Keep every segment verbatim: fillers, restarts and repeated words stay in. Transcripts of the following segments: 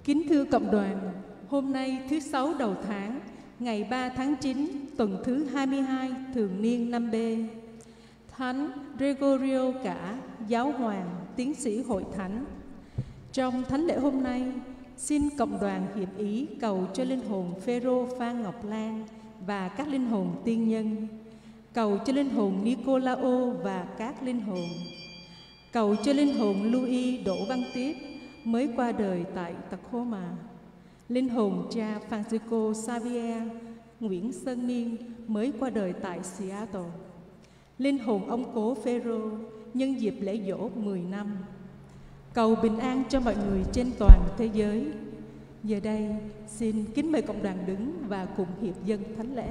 Kính thưa cộng đoàn, hôm nay thứ Sáu đầu tháng, ngày ba tháng chín, tuần thứ hai mươi hai, thường niên năm B. Thánh Gregorio Cả, Giáo hoàng, tiến sĩ hội thánh. Trong thánh lễ hôm nay, xin cộng đoàn hiệp ý cầu cho linh hồn Phêrô Phan Ngọc Lan và các linh hồn tiên nhân, cầu cho linh hồn Nicolao và các linh hồn, cầu cho linh hồn Louis Đỗ Văn Tiếp mới qua đời tại Tacoma, linh hồn cha Francisco Xavier Nguyễn Sơn Miên mới qua đời tại Seattle, linh hồn ông cố Phêrô nhân dịp lễ dỗ mười năm, cầu bình an cho mọi người trên toàn thế giới. Giờ đây, xin kính mời cộng đoàn đứng và cùng hiệp dâng thánh lễ.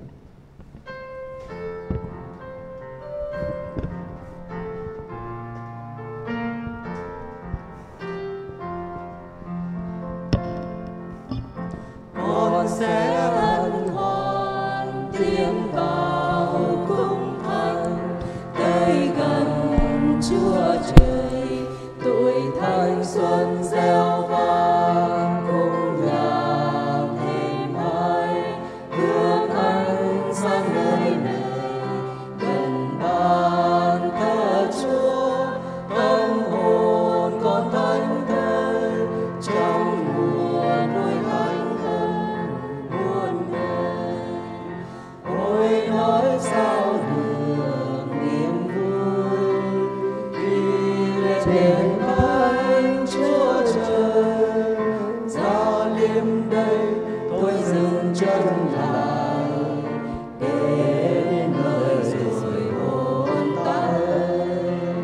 Con sẽ hân hoan tiến vào cung thánh, tới gần Chúa Trời, tuổi thanh xuân reo vang cùng nhạc êm ái, hướng ánh sang nơi này gần bàn thờ Chúa, tâm hồn con thánh thơi trong nguồn nuôi thánh thần muôn đời. Ôi nói sao được niềm vui khi lên thánh Chúa Trời, ra liêm đây tôi dừng chân lại để lời rồi hôn tay.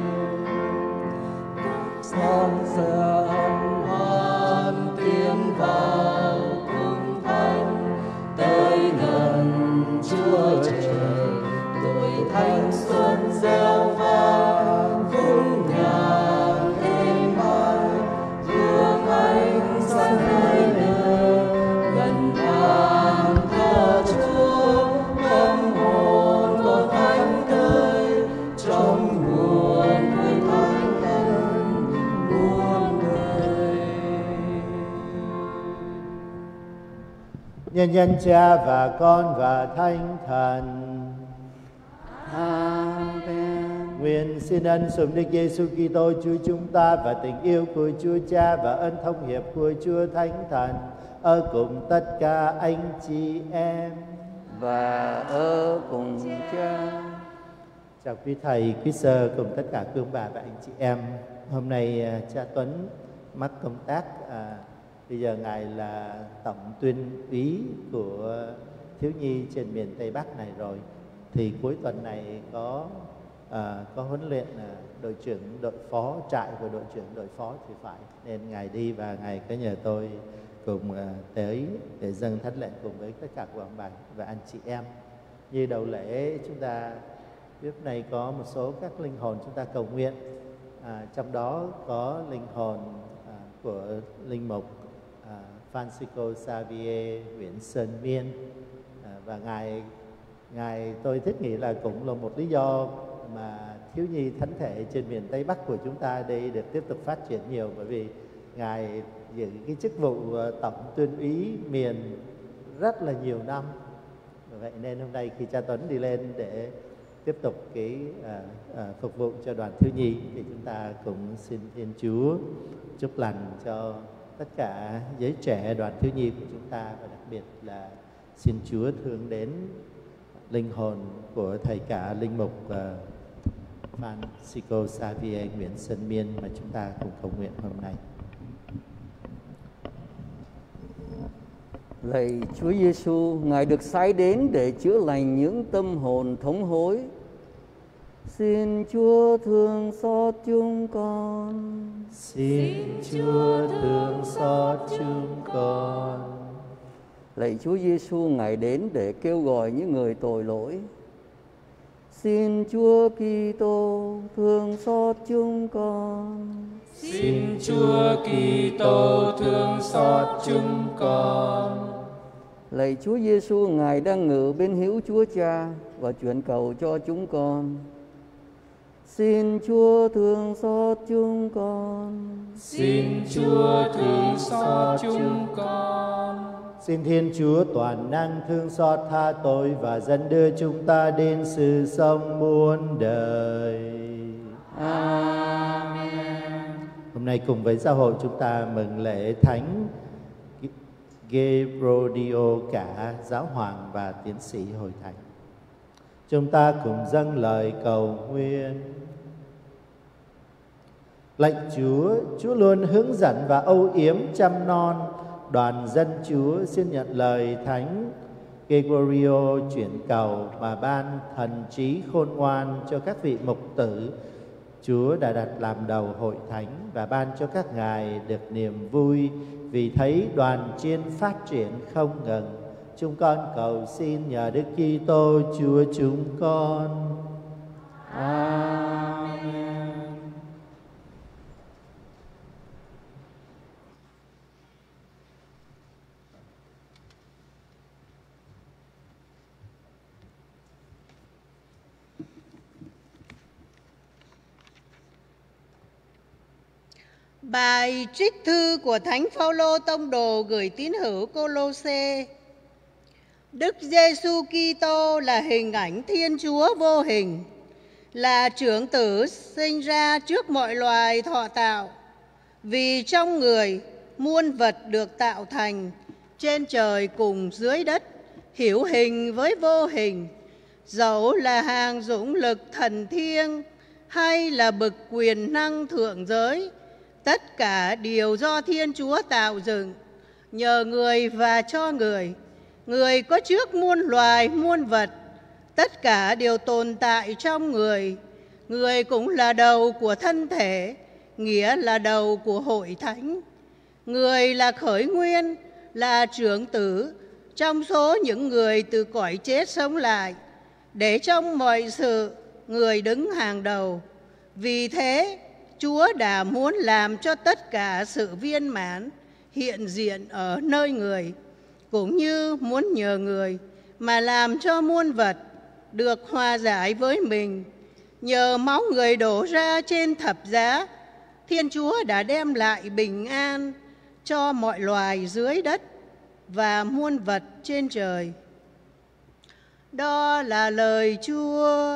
Con sẽ hân hoan tiến vào cung thánh, tới gần Chúa Trời, tuổi thanh xuân reo vang khúc nhạc êm ái, hương ánh sáng nơi nơi gần bàn thờ Chúa, tâm hồn con thánh thơi trong nguồn nuôi thánh thần muôn đời. Nhân danh Cha và Con và Thánh Thần. Amen. Nguyện xin ân sủng Đức Giêsu Kitô Chúa chúng ta và tình yêu của Chúa Cha và ân thông hiệp của Chúa Thánh Thần ở cùng tất cả anh chị em. Và ở cùng Cha. Chào quý thầy, quý sơ cùng tất cả quý ông bà và anh chị em. Hôm nay à, cha Tuấn mắc công tác, à, bây giờ ngài là tổng tuyên úy của thiếu nhi trên miền Tây Bắc này rồi. Thì cuối tuần này có à, có huấn luyện à, đội trưởng đội phó trại của đội trưởng đội phó thì phải, nên ngài đi và ngài có nhờ tôi cùng à, tới để dâng thánh lễ cùng với tất cả quý ông bà và anh chị em. Như đầu lễ chúng ta lúc này có một số các linh hồn chúng ta cầu nguyện, à, trong đó có linh hồn à, của linh mục à, Francisco Xavier Nguyễn Sơn Miên, à, và ngài ngài tôi thích nghĩ là cũng là một lý do mà thiếu nhi thánh thể trên miền Tây Bắc của chúng ta đây được tiếp tục phát triển nhiều, bởi vì ngài giữ cái chức vụ tổng tuyên úy miền rất là nhiều năm. Vậy nên hôm nay khi cha Tuấn đi lên để tiếp tục cái à, à, phục vụ cho đoàn thiếu nhi thì chúng ta cũng xin Thiên Chúa chúc lành cho tất cả giới trẻ đoàn thiếu nhi của chúng ta, và đặc biệt là xin Chúa thương đến linh hồn của thầy cả linh mục uh, Francisco Xavier Nguyễn Sơn Miên mà chúng ta cùng cầu nguyện hôm nay. Lạy Chúa Giêsu, Ngài được sai đến để chữa lành những tâm hồn thống hối. Xin Chúa thương xót chúng con. Xin Chúa thương xót chúng con. Lạy Chúa Giêsu, Ngài đến để kêu gọi những người tội lỗi. Xin Chúa Kitô thương xót chúng con. Xin Chúa Kitô thương xót chúng con. Lạy Chúa Giêsu, Ngài đang ngự bên hữu Chúa Cha và chuyển cầu cho chúng con. Xin Chúa thương xót chúng con. Xin Chúa thương xót chúng con. Xin Thiên Chúa toàn năng thương xót tha tội và dẫn đưa chúng ta đến sự sống muôn đời. Amen. Hôm nay cùng với giáo hội chúng ta mừng lễ Thánh Gerodio Cả, giáo hoàng và tiến sĩ Hội Thánh. Chúng ta cùng dâng lời cầu nguyện. Lạy Chúa, Chúa luôn hướng dẫn và âu yếm chăm non đoàn dân Chúa. Xin nhận lời Thánh Gregorio chuyển cầu và ban thần trí khôn ngoan cho các vị mục tử Chúa đã đặt làm đầu hội thánh, và ban cho các ngài được niềm vui vì thấy đoàn chiên phát triển không ngừng. Chúng con cầu xin nhờ Đức Kitô Chúa chúng con. Amen. Bài trích thư của Thánh Phaolô tông đồ gửi tín hữu Cô-lô-sê. Đức Giêsu Kitô là hình ảnh Thiên Chúa vô hình, là trưởng tử sinh ra trước mọi loài thọ tạo. Vì trong người muôn vật được tạo thành, trên trời cùng dưới đất, hữu hình với vô hình, dẫu là hàng dũng lực thần thiêng hay là bậc quyền năng thượng giới, tất cả đều do Thiên Chúa tạo dựng, nhờ người và cho người. Người có trước muôn loài muôn vật, tất cả đều tồn tại trong người. Người cũng là đầu của thân thể, nghĩa là đầu của hội thánh. Người là khởi nguyên, là trưởng tử trong số những người từ cõi chết sống lại, để trong mọi sự người đứng hàng đầu. Vì thế, Chúa đã muốn làm cho tất cả sự viên mãn hiện diện ở nơi người, cũng như muốn nhờ người mà làm cho muôn vật được hòa giải với mình. Nhờ máu người đổ ra trên thập giá, Thiên Chúa đã đem lại bình an cho mọi loài dưới đất và muôn vật trên trời. Đó là lời Chúa.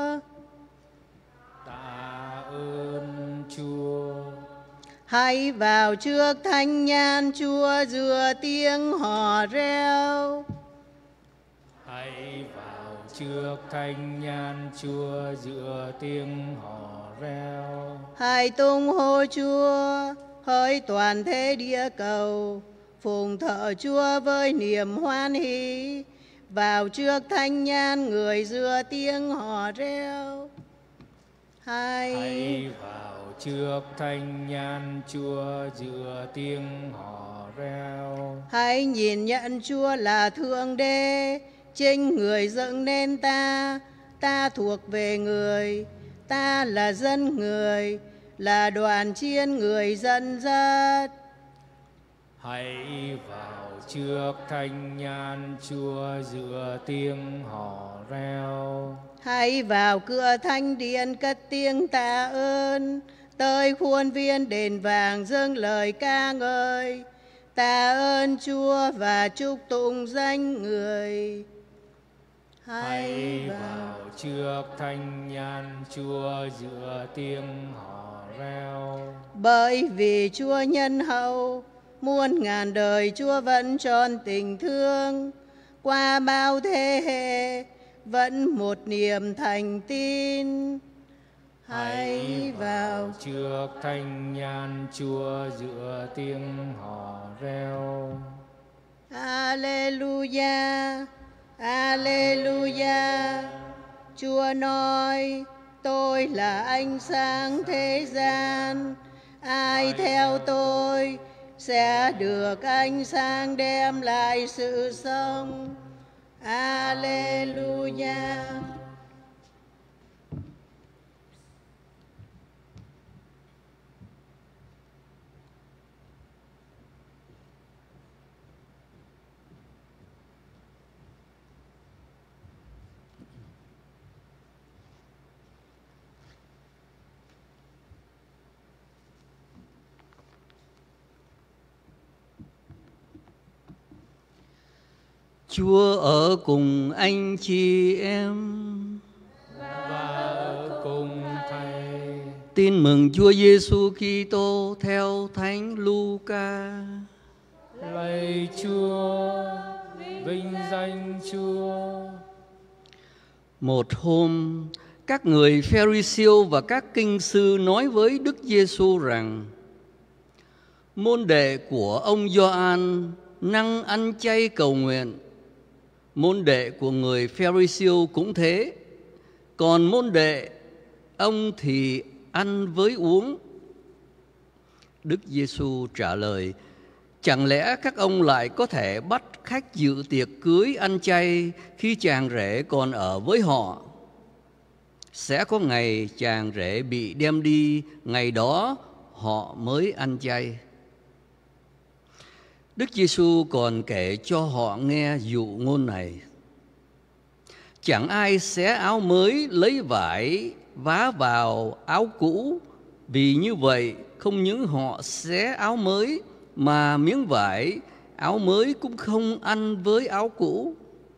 Tạ ơn Chúa. Hãy vào trước thánh nhan Chúa giữa tiếng hò reo. Hãy vào trước thánh nhan Chúa giữa tiếng hò reo. Hãy tung hô Chúa, hỡi toàn thế địa cầu, phụng thờ Chúa với niềm hoan hỷ. Vào trước thánh nhan người giữa tiếng hò reo. Hãy, Hãy vào trước thánh nhan Chúa giữa tiếng hò reo. hãy nhìn nhận Chúa là Thượng Đế, chính người dựng nên ta. Ta thuộc về người, ta là dân người, là đoàn chiên người dẫn dắt. Hãy vào trước thánh nhan Chúa giữa tiếng hò reo. Hãy vào cửa thánh điện cất tiếng tạ ơn, tới khuôn viên đền vàng dâng lời ca ngợi. Tạ ơn Chúa và chúc tụng danh người. Hãy vào trước thánh nhan Chúa giữa tiếng hò reo. Bởi vì Chúa nhân hậu, muôn ngàn đời Chúa vẫn tròn tình thương. Qua bao thế hệ vẫn một niềm thành tin. Hãy vào trước thánh nhan Chúa giữa tiếng hò reo. Alleluia, Alleluia. Chúa nói, tôi là ánh sáng thế gian. Ai theo tôi sẽ được ánh sáng đem lại sự sống. Alleluia. Chúa ở cùng anh chị em và ở cùng Thầy. Tin mừng Chúa Giêsu Kitô theo Thánh Luca. Lạy Chúa, vinh danh Chúa. Một hôm, các người Pharisêu và các kinh sư nói với Đức Giêsu rằng: môn đệ của ông Gioan năng ăn chay cầu nguyện. Môn đệ của người Pharisêu cũng thế, còn môn đệ ông thì ăn với uống. Đức Giêsu trả lời: chẳng lẽ các ông lại có thể bắt khách dự tiệc cưới ăn chay khi chàng rể còn ở với họ? Sẽ có ngày chàng rể bị đem đi, ngày đó họ mới ăn chay. Đức Giêsu còn kể cho họ nghe dụ ngôn này: chẳng ai xé áo mới lấy vải vá vào áo cũ, vì như vậy không những họ xé áo mới mà miếng vải áo mới cũng không ăn với áo cũ.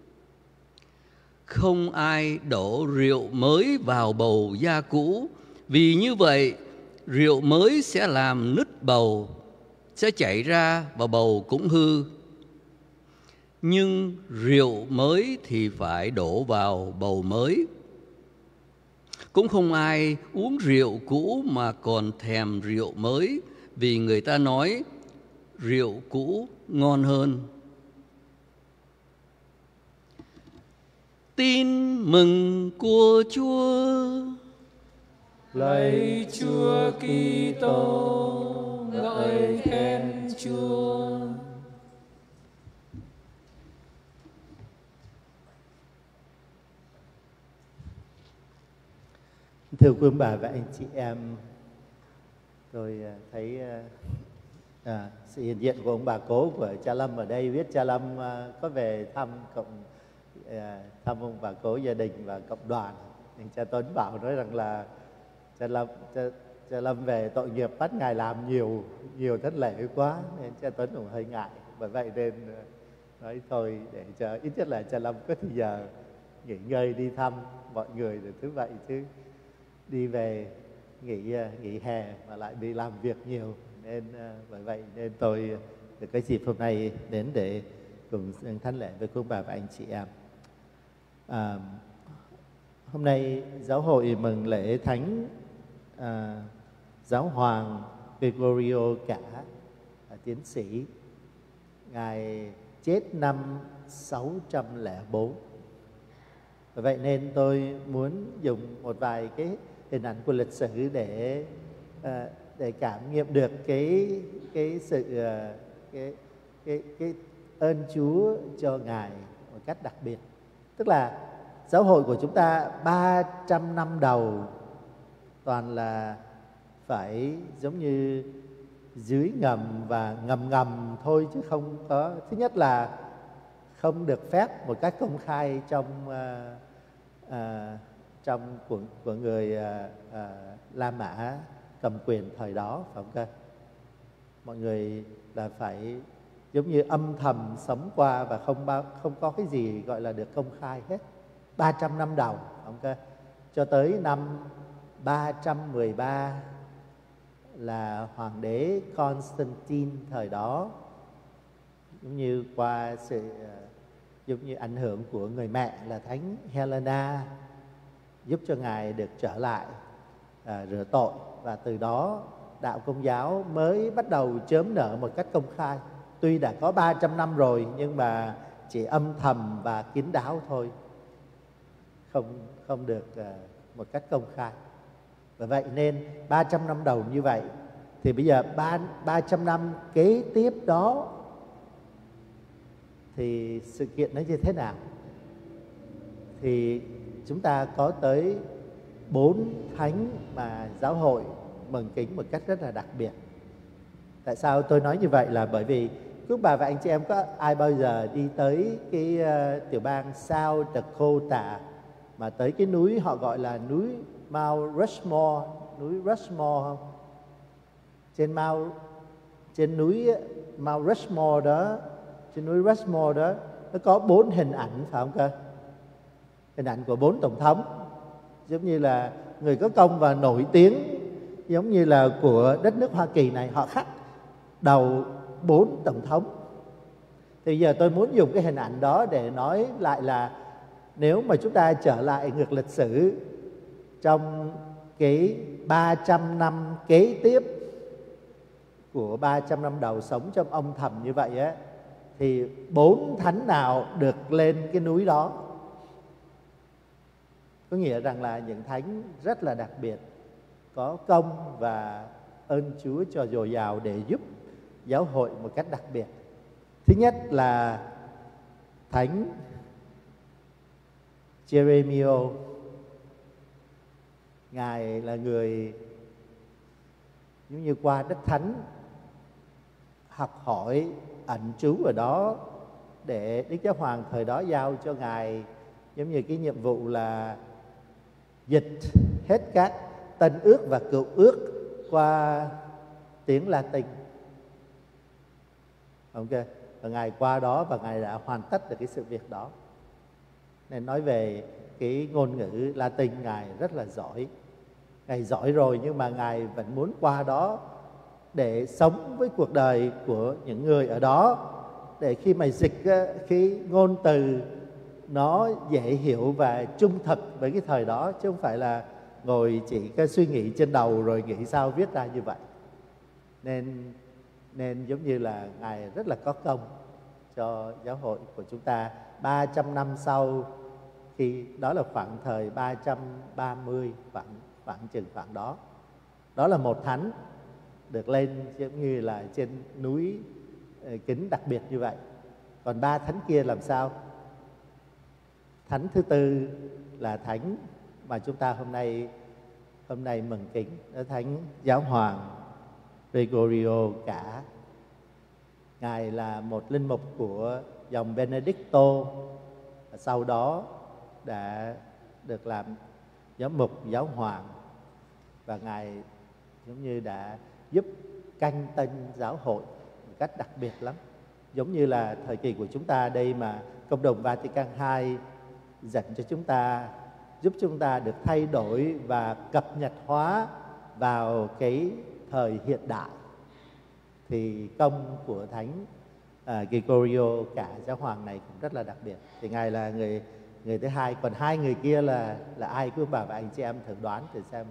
Không ai đổ rượu mới vào bầu da cũ, vì như vậy rượu mới sẽ làm nứt bầu, sẽ chảy ra và bầu cũng hư. Nhưng rượu mới thì phải đổ vào bầu mới. Cũng không ai uống rượu cũ mà còn thèm rượu mới, vì người ta nói rượu cũ ngon hơn. Tin mừng của Chúa. Lạy Chúa Kitô, ngợi khen Chúa. Thưa quý bà và anh chị em, tôi thấy à, sự hiện diện của ông bà cố của cha Lâm ở đây, biết cha Lâm à, có về thăm cộng à, thăm ông bà cố gia đình và cộng đoàn. Anh cha Tuấn bảo nói rằng là cha Lâm cha, cha Lâm về tội nghiệp bắt ngài làm nhiều nhiều thất lễ quá, nên cha Tuấn cũng hơi ngại. Bởi vậy nên nói thôi để cho ít nhất là cha Lâm có thời giờ nghỉ ngơi đi thăm mọi người rồi thứ vậy, chứ đi về nghỉ nghỉ hè mà lại đi làm việc nhiều, nên bởi vậy nên tôi được cái dịp hôm nay đến để cùng thánh lễ với quý bà và anh chị em. À, hôm nay giáo hội mừng lễ thánh à, giáo hoàng Gregorio Cả, à, tiến sĩ. Ngài chết năm sáu trăm lẻ bốn. Bởi vậy nên tôi muốn dùng một vài cái hình ảnh của lịch sử để à, để cảm nghiệm được cái cái sự cái cái cái ơn Chúa cho ngài một cách đặc biệt. Tức là giáo hội của chúng ta ba trăm năm đầu toàn là phải giống như dưới ngầm và ngầm ngầm thôi, chứ không có, thứ nhất là không được phép một cách công khai trong uh, uh, trong của của người uh, uh, La Mã cầm quyền thời đó, phải không cơ? Mọi người là phải giống như âm thầm sống qua và không bao, không có cái gì gọi là được công khai hết. ba trăm năm đầu, phải không cơ? Cho tới năm ba trăm mười ba là hoàng đế Constantine thời đó, giống như qua sự giống như ảnh hưởng của người mẹ là Thánh Helena, giúp cho ngài được trở lại à, rửa tội, và từ đó đạo Công giáo mới bắt đầu chớm nở một cách công khai. Tuy đã có ba trăm năm rồi nhưng mà chỉ âm thầm và kín đáo thôi, không không được à, một cách công khai. Và vậy nên ba trăm năm đầu như vậy, thì bây giờ ba trăm năm kế tiếp đó thì sự kiện nó như thế nào? Thì chúng ta có tới bốn thánh mà giáo hội mừng kính một cách rất là đặc biệt. Tại sao tôi nói như vậy là bởi vì quý bà và anh chị em có ai bao giờ đi tới cái uh, tiểu bang South Dakota mà tới cái núi họ gọi là núi Mount Rushmore, núi Rushmore không? Trên Mount trên núi Mount Rushmore đó, trên núi Rushmore đó nó có bốn hình ảnh phải không cơ? Hình ảnh của bốn tổng thống, giống như là người có công và nổi tiếng, giống như là của đất nước Hoa Kỳ này, họ khắc đầu bốn tổng thống. Thì giờ tôi muốn dùng cái hình ảnh đó để nói lại là nếu mà chúng ta trở lại ngược lịch sử trong cái ba trăm năm kế tiếp của ba trăm năm đầu sống trong âm thầm như vậy á, thì bốn thánh nào được lên cái núi đó? Có nghĩa rằng là những thánh rất là đặc biệt, có công và ơn Chúa cho dồi dào để giúp giáo hội một cách đặc biệt. Thứ nhất là thánh Jeremio. Ngài là người giống như qua đất thánh, học hỏi ẩn trú ở đó để Đức Giáo Hoàng thời đó giao cho Ngài giống như cái nhiệm vụ là dịch hết các Tân ước và Cựu ước qua tiếng Latin. Ok, và Ngài qua đó và Ngài đã hoàn tất được cái sự việc đó. Nên nói về cái ngôn ngữ Latin, Ngài rất là giỏi. Ngài giỏi rồi nhưng mà Ngài vẫn muốn qua đó để sống với cuộc đời của những người ở đó, để khi mà dịch cái ngôn từ nó dễ hiểu và trung thực với cái thời đó, chứ không phải là ngồi chỉ cái suy nghĩ trên đầu rồi nghĩ sao viết ra như vậy. Nên nên giống như là Ngài rất là có công cho giáo hội của chúng ta. ba trăm năm sau, khi đó là khoảng thời ba trăm ba mươi, khoảng khoảng chừng khoảng đó, đó là một thánh được lên giống như là trên núi kính đặc biệt như vậy. Còn ba thánh kia làm sao? Thánh thứ tư là thánh mà chúng ta hôm nay hôm nay mừng kính, đó thánh giáo hoàng Gregorio Cả. Ngài là một linh mục của dòng Benedicto, sau đó đã được làm giám mục giáo hoàng, và Ngài giống như đã giúp canh tân giáo hội một cách đặc biệt lắm. Giống như là thời kỳ của chúng ta đây mà Cộng đồng Vatican hai dẫn cho chúng ta, giúp chúng ta được thay đổi và cập nhật hóa vào cái thời hiện đại, thì công của thánh uh, Gregorio Cả giáo hoàng này cũng rất là đặc biệt. Thì Ngài là người người thứ hai. Còn hai người kia là là ai, quý ông bà và anh chị em thử đoán thử xem.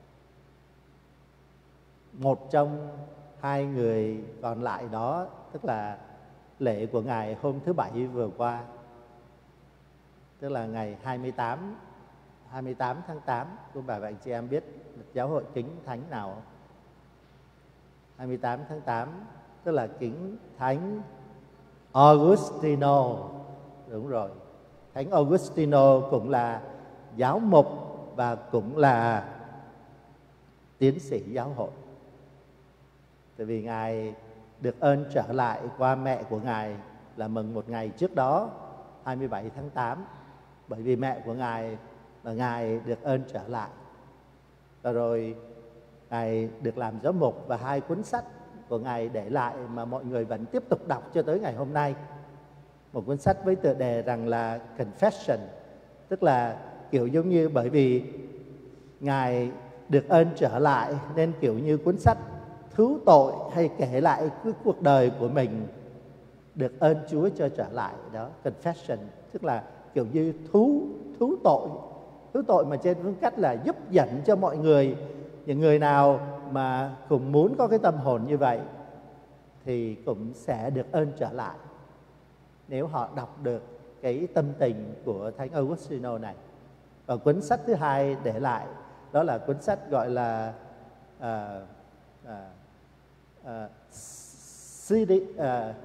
Một trong hai người còn lại đó, tức là lễ của Ngài hôm thứ Bảy vừa qua, tức là ngày hai mươi tám tháng tám, quý ông bà và anh chị em biết giáo hội kính thánh nào không? hai mươi tám tháng tám tức là kính thánh Augustino. Đúng rồi, thánh Augustino cũng là giáo mục và cũng là tiến sĩ giáo hội. Tại vì Ngài được ơn trở lại qua mẹ của Ngài là mừng một ngày trước đó, hai mươi bảy tháng tám, bởi vì mẹ của Ngài là Ngài được ơn trở lại. Và rồi Ngài được làm giám mục, và hai cuốn sách của Ngài để lại mà mọi người vẫn tiếp tục đọc cho tới ngày hôm nay. Một cuốn sách với tựa đề rằng là Confession, tức là kiểu giống như bởi vì Ngài được ơn trở lại nên kiểu như cuốn sách thú tội hay kể lại cái cuộc đời của mình được ơn Chúa cho trở lại đó. Confession tức là kiểu như thú thú tội, thú tội mà trên phương cách là giúp dẫn cho mọi người, những người nào mà cũng muốn có cái tâm hồn như vậy thì cũng sẽ được ơn trở lại nếu họ đọc được cái tâm tình của thánh Augustino này. Và cuốn sách thứ hai để lại đó là cuốn sách gọi là uh, uh, uh, city, uh,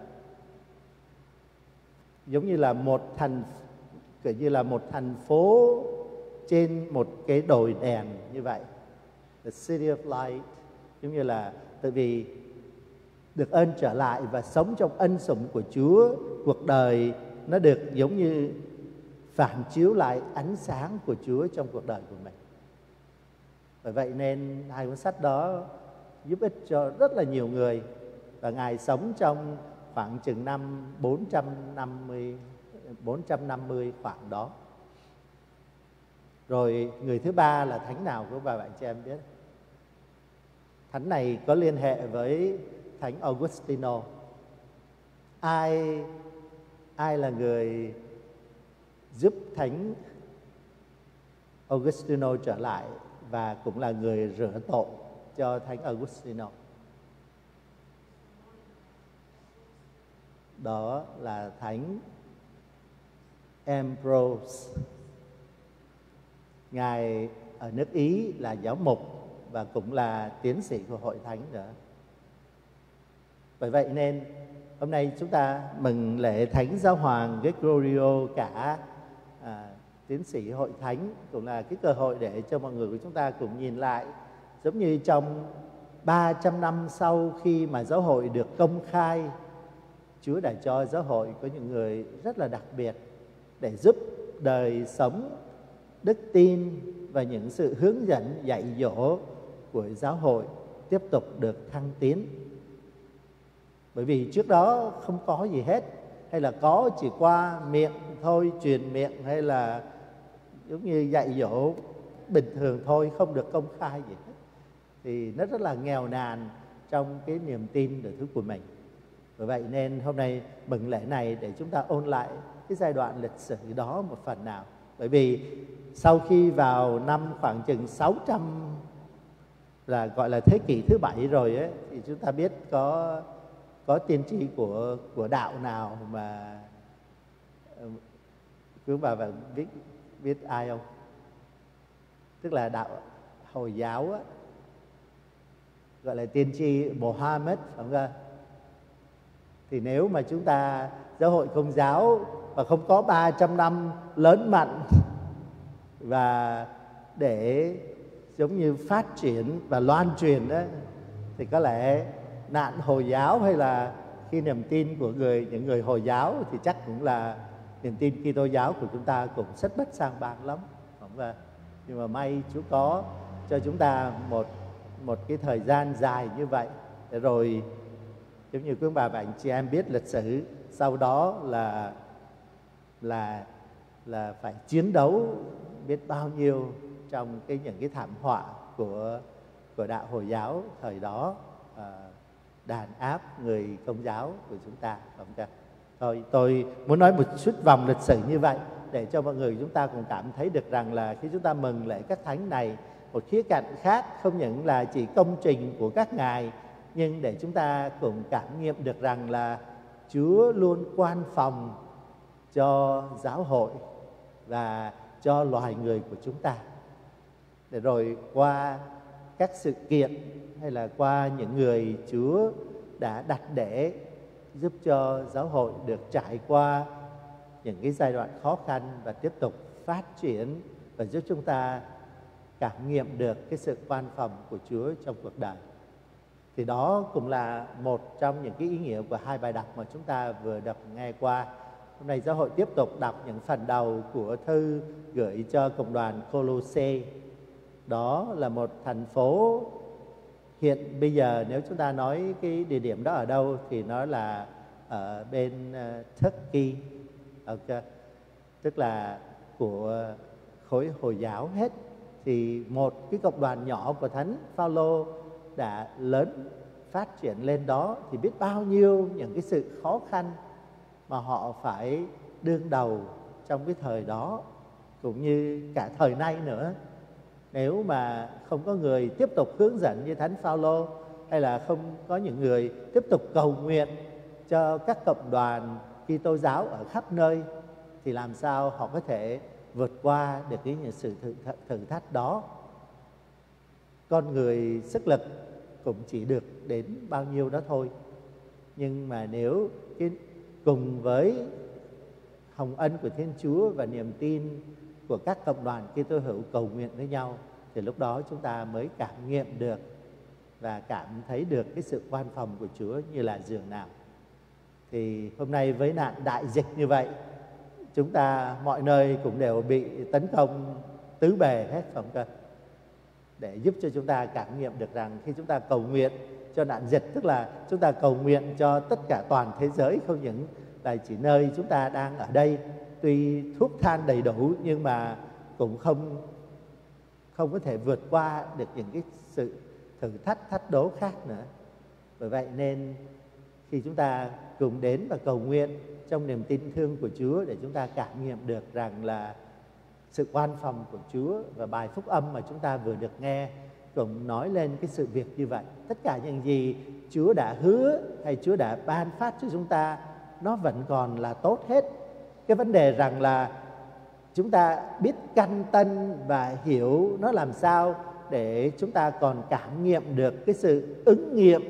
giống như là một thành kiểu như là một thành phố trên một cái đồi đèn như vậy, The City of Light. Giống như là tại vì được ơn trở lại và sống trong ân sủng của Chúa, cuộc đời nó được giống như phản chiếu lại ánh sáng của Chúa trong cuộc đời của mình. Bởi vậy nên hai cuốn sách đó giúp ích cho rất là nhiều người. Và Ngài sống trong khoảng chừng năm bốn trăm năm mươi, bốn trăm năm mươi khoảng đó. Rồi người thứ ba là thánh nào của bà bạn chị em biết? Thánh này có liên hệ với thánh Augustino. Ai ai là người giúp thánh Augustino trở lại và cũng là người rửa tội cho thánh Augustino? Đó là thánh Ambrose. Ngài ở nước Ý là giáo mục và cũng là tiến sĩ của hội thánh nữa. Bởi vậy nên hôm nay chúng ta mừng lễ Thánh Giáo hoàng Gregorio cả, à, tiến sĩ hội thánh, cũng là cái cơ hội để cho mọi người của chúng ta cùng nhìn lại, giống như trong ba trăm năm sau khi mà giáo hội được công khai, Chúa đã cho giáo hội có những người rất là đặc biệt để giúp đời sống, đức tin và những sự hướng dẫn dạy dỗ của giáo hội tiếp tục được thăng tiến. Bởi vì trước đó không có gì hết, hay là có chỉ qua miệng thôi, truyền miệng, hay là giống như dạy dỗ bình thường thôi, không được công khai gì hết. Thì nó rất là nghèo nàn trong cái niềm tin đời thứ của mình. Bởi vậy nên hôm nay mừng lễ này để chúng ta ôn lại cái giai đoạn lịch sử đó một phần nào. Bởi vì sau khi vào năm khoảng chừng sáu trăm, là gọi là thế kỷ thứ bảy rồi ấy, thì chúng ta biết có có tiên tri của của đạo nào mà cứ bà và biết biết ai không? Tức là đạo Hồi giáo á, gọi là tiên tri Mohammed, phải không ạ? Thì nếu mà chúng ta giáo hội Công giáo và không có ba trăm năm lớn mạnh và để giống như phát triển và loan truyền đó, thì có lẽ nạn Hồi giáo hay là khi niềm tin của người những người Hồi giáo thì chắc cũng là niềm tin Kitô giáo của chúng ta cũng rất bất sang bang lắm, không ạ? Nhưng mà may Chúa có cho chúng ta một một cái thời gian dài như vậy, để rồi giống như quý bà và anh chị em biết lịch sử sau đó là là là phải chiến đấu biết bao nhiêu trong cái những cái thảm họa của của đạo Hồi giáo thời đó, à, đàn áp người Công giáo của chúng ta, không ạ? Thôi tôi muốn nói một chút vòng lịch sử như vậy để cho mọi người chúng ta cùng cảm thấy được rằng là khi chúng ta mừng lễ các thánh này, một khía cạnh khác không những là chỉ công trình của các ngài, nhưng để chúng ta cùng cảm nghiệm được rằng là Chúa luôn quan phòng cho giáo hội và cho loài người của chúng ta. Để rồi qua các sự kiện hay là qua những người Chúa đã đặt để giúp cho giáo hội được trải qua những cái giai đoạn khó khăn và tiếp tục phát triển, và giúp chúng ta cảm nghiệm được cái sự quan phòng của Chúa trong cuộc đời. Thì đó cũng là một trong những cái ý nghĩa của hai bài đọc mà chúng ta vừa đọc nghe qua. Hôm nay giáo hội tiếp tục đọc những phần đầu của thư gửi cho cộng đoàn Cô-lô-sê. Đó là một thành phố hiện bây giờ nếu chúng ta nói cái địa điểm đó ở đâu thì nó là ở bên uh, Turkey, okay. Tức là của khối Hồi giáo hết. Thì một cái cộng đoàn nhỏ của Thánh Phaolô đã lớn phát triển lên đó, thì biết bao nhiêu những cái sự khó khăn mà họ phải đương đầu trong cái thời đó, cũng như cả thời nay nữa. Nếu mà không có người tiếp tục hướng dẫn như Thánh Phaolô, hay là không có những người tiếp tục cầu nguyện cho các cộng đoàn Kitô giáo ở khắp nơi, thì làm sao họ có thể vượt qua được cái những sự thử, thử thách đó. Con người sức lực cũng chỉ được đến bao nhiêu đó thôi. Nhưng mà nếu cái, cùng với hồng ân của Thiên Chúa và niềm tin của các cộng đoàn Kitô hữu cầu nguyện với nhau, thì lúc đó chúng ta mới cảm nghiệm được và cảm thấy được cái sự quan phòng của Chúa như là giường nào. Thì hôm nay với nạn đại dịch như vậy, chúng ta mọi nơi cũng đều bị tấn công tứ bề hết, không cơ? Để giúp cho chúng ta cảm nghiệm được rằng khi chúng ta cầu nguyện cho nạn dịch, tức là chúng ta cầu nguyện cho tất cả toàn thế giới, không những là chỉ nơi chúng ta đang ở đây, tuy thuốc thang đầy đủ nhưng mà cũng không không có thể vượt qua được những cái sự thử thách thách đố khác nữa. Bởi vậy nên khi chúng ta cùng đến và cầu nguyện trong niềm tin thương của Chúa, để chúng ta cảm nghiệm được rằng là sự quan phòng của Chúa, và bài phúc âm mà chúng ta vừa được nghe cũng nói lên cái sự việc như vậy. Tất cả những gì Chúa đã hứa hay Chúa đã ban phát cho chúng ta, nó vẫn còn là tốt hết. Cái vấn đề rằng là chúng ta biết căn tân và hiểu nó làm sao để chúng ta còn cảm nghiệm được cái sự ứng nghiệm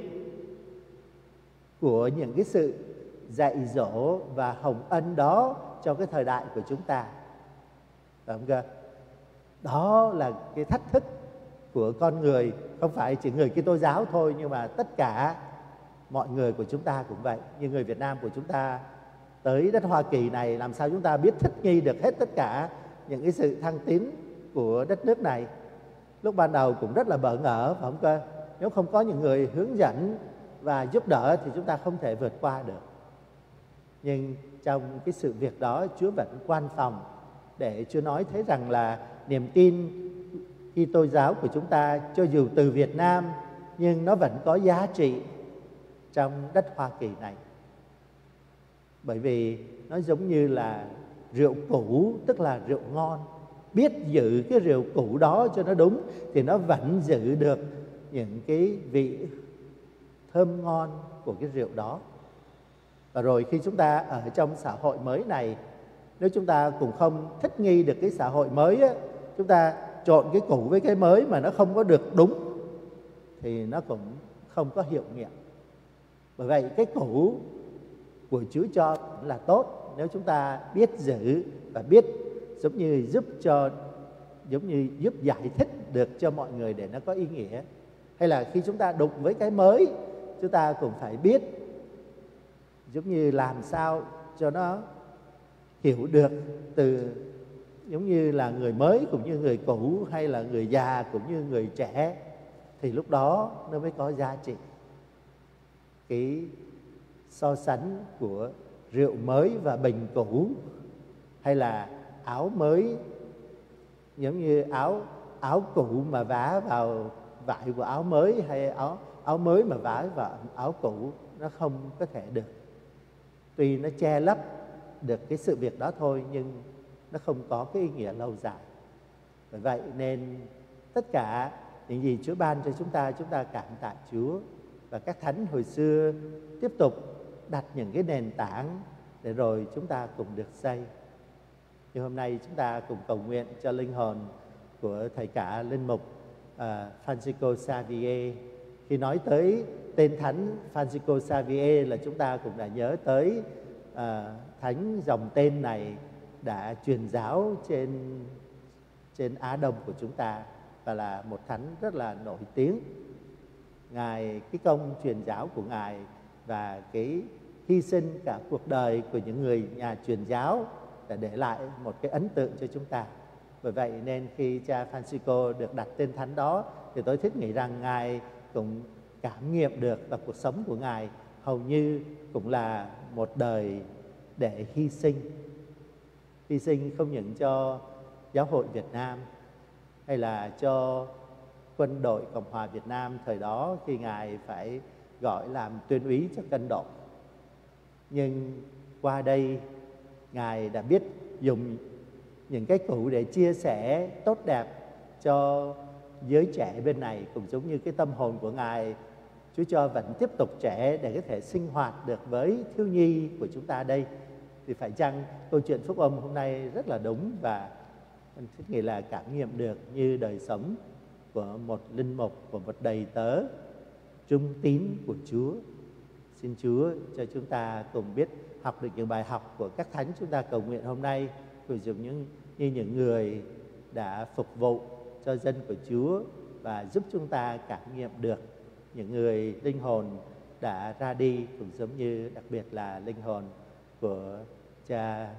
của những cái sự dạy dỗ và hồng ân đó trong cái thời đại của chúng ta. Phải không cơ? Đó là cái thách thức của con người, không phải chỉ người Kitô giáo thôi, nhưng mà tất cả mọi người của chúng ta cũng vậy. Như người Việt Nam của chúng ta tới đất Hoa Kỳ này, làm sao chúng ta biết thích nghi được hết tất cả những cái sự thăng tiến của đất nước này. Lúc ban đầu cũng rất là bỡ ngỡ, phải không cơ? Nếu không có những người hướng dẫn và giúp đỡ thì chúng ta không thể vượt qua được. Nhưng trong cái sự việc đó, Chúa vẫn quan phòng, để Chúa nói thấy rằng là niềm tin Kitô giáo của chúng ta, cho dù từ Việt Nam, nhưng nó vẫn có giá trị trong đất Hoa Kỳ này. Bởi vì nó giống như là rượu cũ, tức là rượu ngon. Biết giữ cái rượu cũ đó cho nó đúng thì nó vẫn giữ được những cái vị thơm ngon của cái rượu đó. Và rồi khi chúng ta ở trong xã hội mới này, nếu chúng ta cũng không thích nghi được cái xã hội mới á, chúng ta trộn cái cũ với cái mới mà nó không có được đúng thì nó cũng không có hiệu nghiệm. Bởi vậy cái cũ của Chúa cho là tốt nếu chúng ta biết giữ và biết giống như giúp cho giống như giúp giải thích được cho mọi người để nó có ý nghĩa. Hay là khi chúng ta đụng với cái mới, chúng ta cũng phải biết giống như làm sao cho nó hiểu được từ giống như là người mới cũng như người cũ, hay là người già cũng như người trẻ, thì lúc đó nó mới có giá trị. Cái so sánh của rượu mới và bình cũ, hay là áo mới giống như áo áo cũ mà vá vào vải của áo mới, hay áo áo mới mà vá vào áo cũ, nó không có thể được. Tuy nó che lấp được cái sự việc đó thôi, nhưng nó không có cái ý nghĩa lâu dài. Bởi vậy nên tất cả những gì Chúa ban cho chúng ta, chúng ta cảm tạ Chúa. Và các thánh hồi xưa tiếp tục đặt những cái nền tảng để rồi chúng ta cùng được xây. Như hôm nay chúng ta cùng cầu nguyện cho linh hồn của thầy cả linh mục uh, Francisco Xavier. Khi nói tới tên thánh Francisco Xavier là chúng ta cũng đã nhớ tới uh, thánh dòng tên này đã truyền giáo trên trên Á Đông của chúng ta, và là một thánh rất là nổi tiếng. Ngài, cái công truyền giáo của Ngài và cái hy sinh cả cuộc đời của những người nhà truyền giáo đã để lại một cái ấn tượng cho chúng ta. Bởi vậy nên khi cha Francisco được đặt tên thánh đó, thì tôi thích nghĩ rằng Ngài cũng cảm nghiệm được, và cuộc sống của Ngài hầu như cũng là một đời để hy sinh. Hy sinh không những cho giáo hội Việt Nam hay là cho quân đội Cộng hòa Việt Nam thời đó, khi Ngài phải gọi làm tuyên úy cho cân đội. Nhưng qua đây Ngài đã biết dùng những cái cũ để chia sẻ tốt đẹp cho giới trẻ bên này, cũng giống như cái tâm hồn của Ngài Chúa cho vẫn tiếp tục trẻ để có thể sinh hoạt được với thiếu nhi của chúng ta đây. Thì phải chăng câu chuyện phúc âm hôm nay rất là đúng, và mình thích nghĩ là cảm nghiệm được như đời sống của một linh mục, của một đầy tớ trung tín của Chúa. Xin Chúa cho chúng ta cùng biết học được những bài học của các thánh chúng ta cầu nguyện hôm nay, cũng giống như, như những người đã phục vụ cho dân của Chúa, và giúp chúng ta cảm nghiệm được những người linh hồn đã ra đi, cũng giống như đặc biệt là linh hồn của cha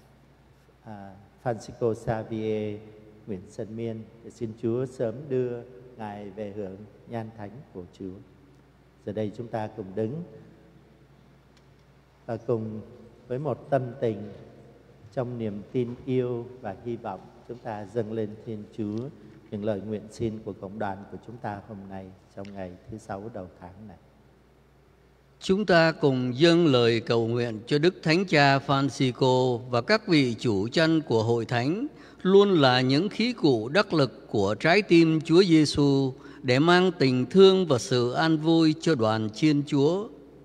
à, Francisco Xavier Nguyễn Sơn Miên. Để xin Chúa sớm đưa Ngài về hưởng nhan thánh của Chúa. Giờ đây chúng ta cùng đứng và cùng với một tâm tình trong niềm tin yêu và hy vọng, chúng ta dâng lên Thiên Chúa những lời nguyện xin của cộng đoàn của chúng ta hôm nay trong ngày thứ sáu đầu tháng này. Chúng ta cùng dâng lời cầu nguyện cho Đức Thánh Cha Francisco và các vị chủ chăn của Hội Thánh luôn là những khí cụ đắc lực của trái tim Chúa Giêsu để mang tình thương và sự an vui cho đoàn Thiên Chúa.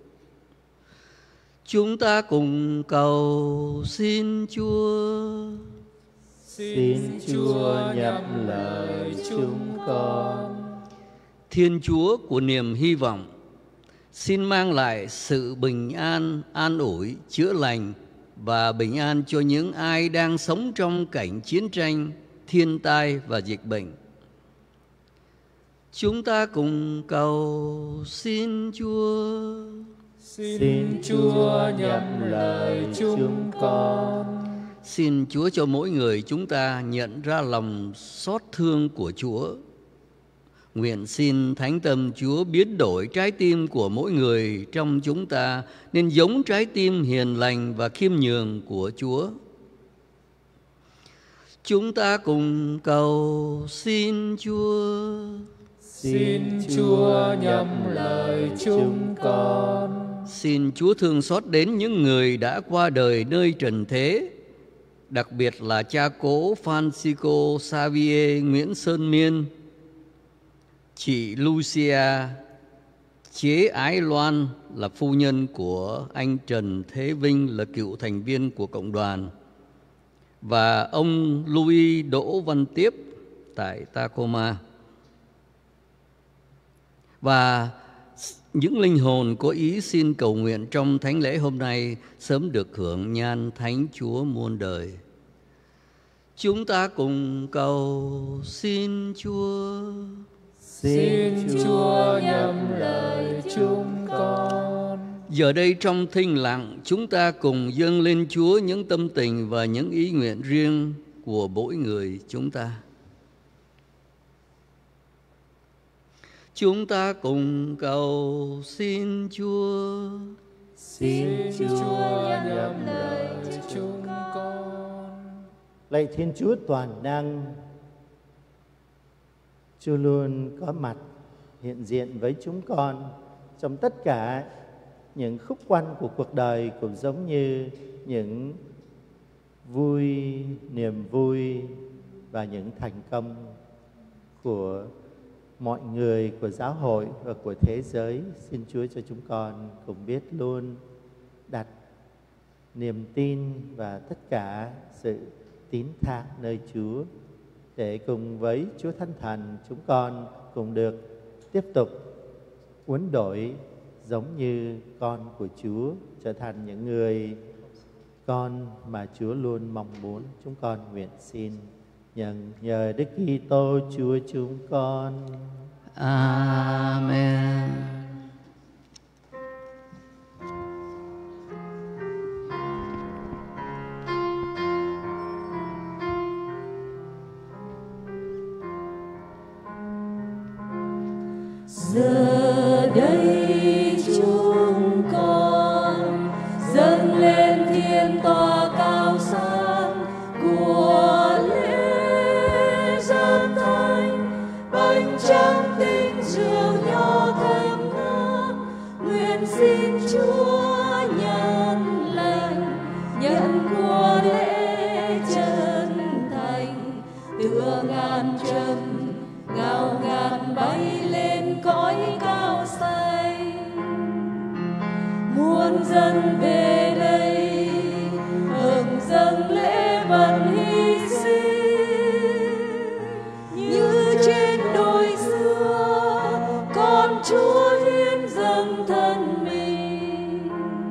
Chúng ta cùng cầu xin Chúa. Xin Chúa nhậm lời chúng con. Thiên Chúa của niềm hy vọng, xin mang lại sự bình an, an ủi, chữa lành và bình an cho những ai đang sống trong cảnh chiến tranh, thiên tai và dịch bệnh. Chúng ta cùng cầu xin Chúa. Xin Chúa nhậm lời chúng con. Xin Chúa cho mỗi người chúng ta nhận ra lòng xót thương của Chúa. Nguyện xin Thánh Tâm Chúa biến đổi trái tim của mỗi người trong chúng ta nên giống trái tim hiền lành và khiêm nhường của Chúa. Chúng ta cùng cầu xin Chúa. Xin Chúa nhậm lời chúng con. Xin Chúa thương xót đến những người đã qua đời nơi trần thế, đặc biệt là cha cố Francisco Xavier Nguyễn Sơn Miên, chị Lucia Chế Ái Loan là phu nhân của anh Trần Thế Vinh là cựu thành viên của cộng đoàn, và ông Louis Đỗ Văn Tiếp tại Tacoma. Và những linh hồn có ý xin cầu nguyện trong thánh lễ hôm nay sớm được hưởng nhan Thánh Chúa muôn đời. Chúng ta cùng cầu xin Chúa. Xin Chúa nhậm lời chúng con. Giờ đây trong thinh lặng, chúng ta cùng dâng lên Chúa những tâm tình và những ý nguyện riêng của mỗi người chúng ta. Chúng ta cùng cầu xin Chúa. Xin Chúa nhậm lời chúng con. Lạy Thiên Chúa toàn năng, Chúa luôn có mặt hiện diện với chúng con trong tất cả những khúc quanh của cuộc đời, cũng giống như những vui, niềm vui và những thành công của mọi người, của giáo hội và của thế giới. Xin Chúa cho chúng con cùng biết luôn đặt niềm tin và tất cả sự tín thác nơi Chúa, để cùng với Chúa Thánh Thần chúng con cùng được tiếp tục uốn đổi giống như con của Chúa, trở thành những người con mà Chúa luôn mong muốn. Chúng con nguyện xin nhận nhờ Đức Kitô Chúa chúng con. Amen. Giờ đây chúng con dâng lên thiên tòa cao sang của lễ dân thánh, bánh trắng tinh rượu nho thơm ngát. Nguyện xin Chúa nhận lành, nhận của lễ chân thành, tựa ngàn trầm ngào ngạt bay lên cõi cao xanh. Muôn dân về đây hưởng dâng lễ vật hy sinh, như trên đồi xưa con Chúa hiến dâng thân mình.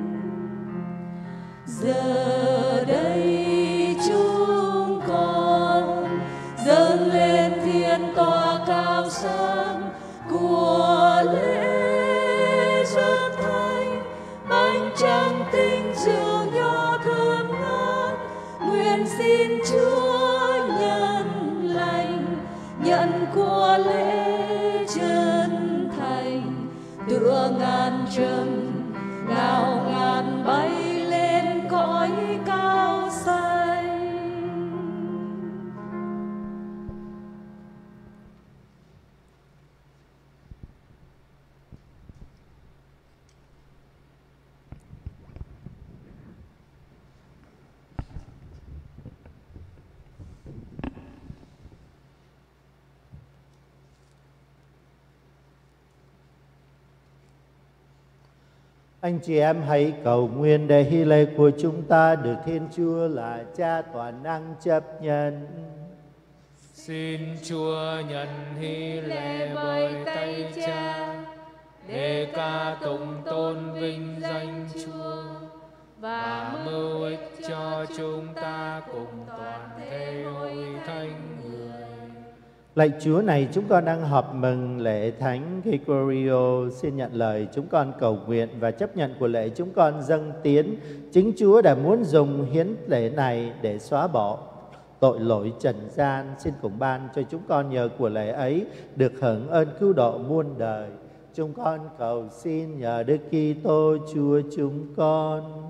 Giờ đây chúng con dâng lên thiên tòa cao sang của lễ dân thánh, bánh trắng tinh rượu nho thơm ngát. Nguyện xin Chúa nhận lành, nhận của lễ chân thành, tựa ngàn trầm ngào ngàn bay lên cõi cao xanh. Anh chị em hãy cầu nguyện để hy lễ của chúng ta được Thiên Chúa là Cha toàn năng chấp nhận. Xin Chúa nhận hy lễ bởi tay Cha, để ca tụng tôn vinh danh Chúa và mưu ích cho chúng ta cùng toàn thể hội thánh người. Lạy Chúa, này chúng con đang họp mừng lễ Thánh Gregorio, xin nhận lời chúng con cầu nguyện và chấp nhận của lễ chúng con dâng tiến. Chính Chúa đã muốn dùng hiến lễ này để xóa bỏ tội lỗi trần gian. Xin cùng ban cho chúng con nhờ của lễ ấy được hưởng ơn cứu độ muôn đời. Chúng con cầu xin nhờ Đức Kitô Chúa chúng con.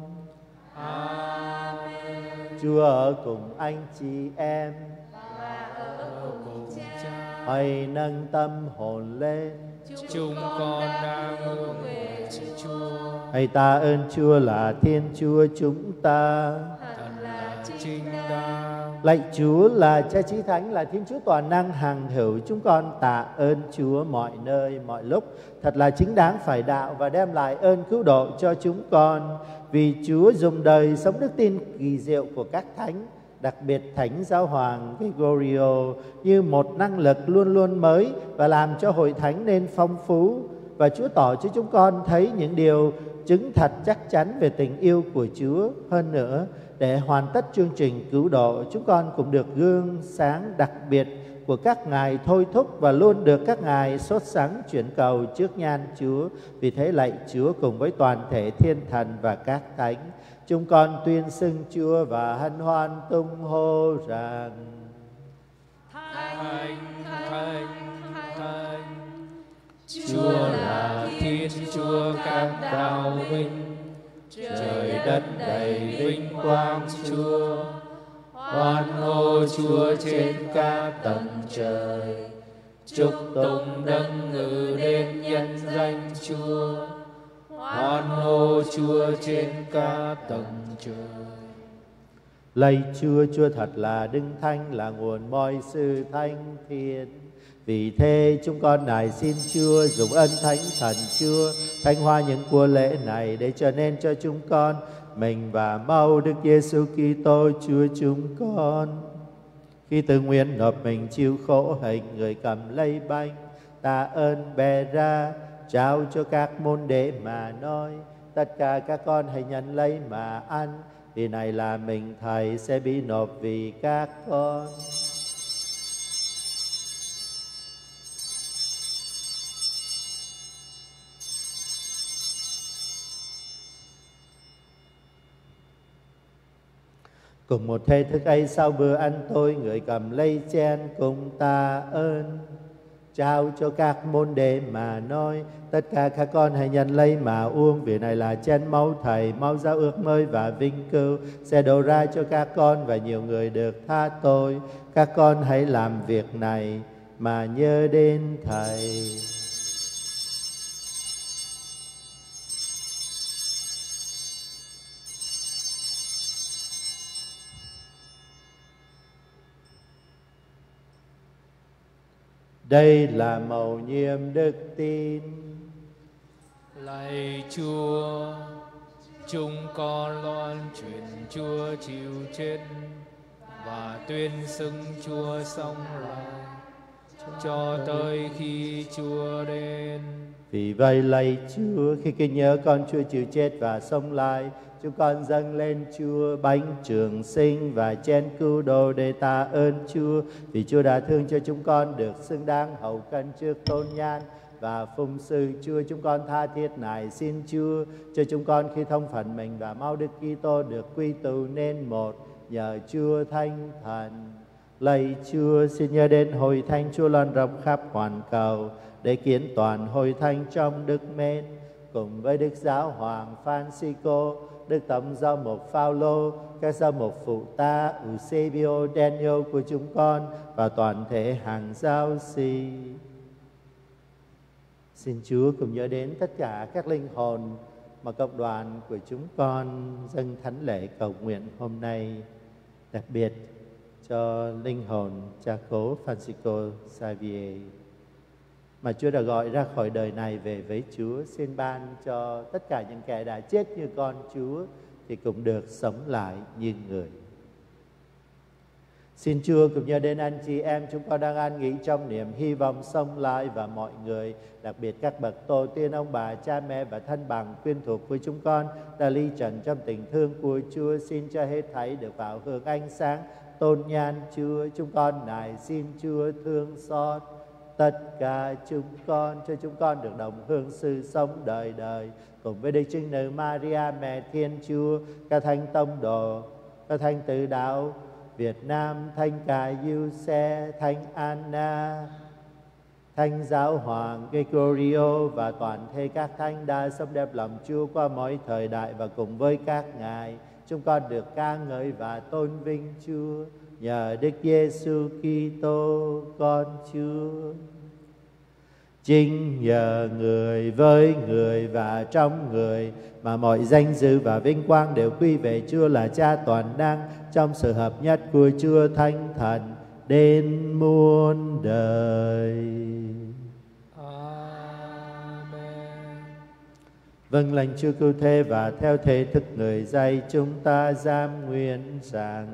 Amen. Chúa ở cùng anh chị em, hãy nâng tâm hồn lên. Chúng con đang hướng về Chúa. Hãy tạ ơn Chúa là Thiên Chúa chúng ta. Thật là chính đáng. Lạy Chúa là Cha Chí Thánh, là Thiên Chúa toàn năng hằng hữu, chúng con tạ ơn Chúa mọi nơi mọi lúc. Thật là chính đáng phải đạo và đem lại ơn cứu độ cho chúng con, vì Chúa dùng đời sống đức tin kỳ diệu của các thánh, đặc biệt Thánh Giáo Hoàng Gregorio, như một năng lực luôn luôn mới và làm cho hội thánh nên phong phú. Và Chúa tỏ cho chúng con thấy những điều chứng thật chắc chắn về tình yêu của Chúa. Hơn nữa, để hoàn tất chương trình cứu độ, chúng con cũng được gương sáng đặc biệt của các ngài thôi thúc và luôn được các ngài sốt sắng chuyển cầu trước nhan Chúa. Vì thế lạy Chúa cùng với toàn thể thiên thần và các thánh, chúng con tuyên xưng Chúa và hân hoan tung hô rằng: Thánh, thánh, thánh, Chúa là Thiên Chúa các đạo vinh, trời đất đầy vinh quang Chúa. Hoan hô Chúa trên các tầng trời, chúc tụng đấng ngự đến nhân danh Chúa. Hoan hô Chúa trên các tầng trời. Lạy Chúa, Chúa thật là Đức Thánh, là nguồn mọi sự thánh thiện. Vì thế chúng con nài xin Chúa dùng ân Thánh Thần Chúa thánh hóa những của lễ này để trở nên cho chúng con mình và mau Đức Giêsu Kitô Chúa chúng con. Khi tự nguyện nộp mình chịu khổ hình, người cầm lấy bánh tạ ơn bè ra, trao cho các môn đệ mà nói: tất cả các con hãy nhận lấy mà ăn, vì này là mình Thầy sẽ bị nộp vì các con. Cùng một thể thức ấy, sau bữa ăn tối, người cầm lấy chén cùng tạ ơn, trao cho các môn đệ mà nói: tất cả các con hãy nhận lấy mà uống, vì này là chén máu Thầy, máu giao ước mới và vinh cưu, sẽ đổ ra cho các con và nhiều người được tha tội. Các con hãy làm việc này mà nhớ đến Thầy. Đây là mầu nhiệm đức tin. Lạy Chúa, chúng con loan truyền Chúa chịu chết và tuyên xưng Chúa sống lại cho tới khi Chúa đến. Vì vậy lạy Chúa, khi kinh nhớ con Chúa chịu chết và sống lại, chúng con dâng lên Chúa bánh trường sinh và chén cứu độ để tạ ơn Chúa, vì Chúa đã thương cho chúng con được xứng đáng hầu cân trước tôn nhan và phụng sự Chúa. Chúng con tha thiết nài xin Chúa cho chúng con khi thông phận mình và mau Đức Kitô được quy tụ nên một nhờ Chúa Thánh Thần. Lạy Chúa, xin nhớ đến hội thánh Chúa loan rộng khắp hoàn cầu để kiến toàn hội thánh trong đức mến, cùng với Đức Giáo Hoàng Francisco, Đức Tổng Giáo mục Phaolô, các giáo mục phụ tá Eusebio, Daniel của chúng con và toàn thể hàng giáo sĩ. Xin Chúa cùng nhớ đến tất cả các linh hồn mà cộng đoàn của chúng con dâng thánh lễ cầu nguyện hôm nay, đặc biệt cho linh hồn cha cố Francisco Xavier, mà Chúa đã gọi ra khỏi đời này về với Chúa. Xin ban cho tất cả những kẻ đã chết như con Chúa thì cũng được sống lại như người. Xin Chúa cũng nhớ đến anh chị em chúng con đang an nghỉ trong niềm hy vọng sống lại, và mọi người, đặc biệt các bậc tổ tiên, ông bà, cha mẹ và thân bằng quyến thuộc với chúng con đã ly trần trong tình thương của Chúa. Xin cho hết thảy được vào hưởng ánh sáng tôn nhan Chúa. Chúng con nài xin Chúa thương xót tất cả chúng con, cho chúng con được đồng hương sự sống đời đời cùng với Đức Trinh Nữ Maria mẹ Thiên Chúa, các thánh tông đồ, các thánh tử đạo Việt Nam, Thánh Ca Diêu Xe, Thánh Anna, Thánh Giáo Hoàng Gregorio và toàn thể các thánh đã sống đẹp lòng Chúa qua mọi thời đại, và cùng với các ngài chúng con được ca ngợi và tôn vinh Chúa nhờ Đức Giêsu Kitô con Chúa. Chính nhờ người, với người và trong người mà mọi danh dự và vinh quang đều quy về Chúa là Cha toàn năng, trong sự hợp nhất của Chúa Thánh Thần đến muôn đời. Amen. Vâng lệnh Chúa cứu thế, và theo thể thức người dạy chúng ta giam nguyện rằng: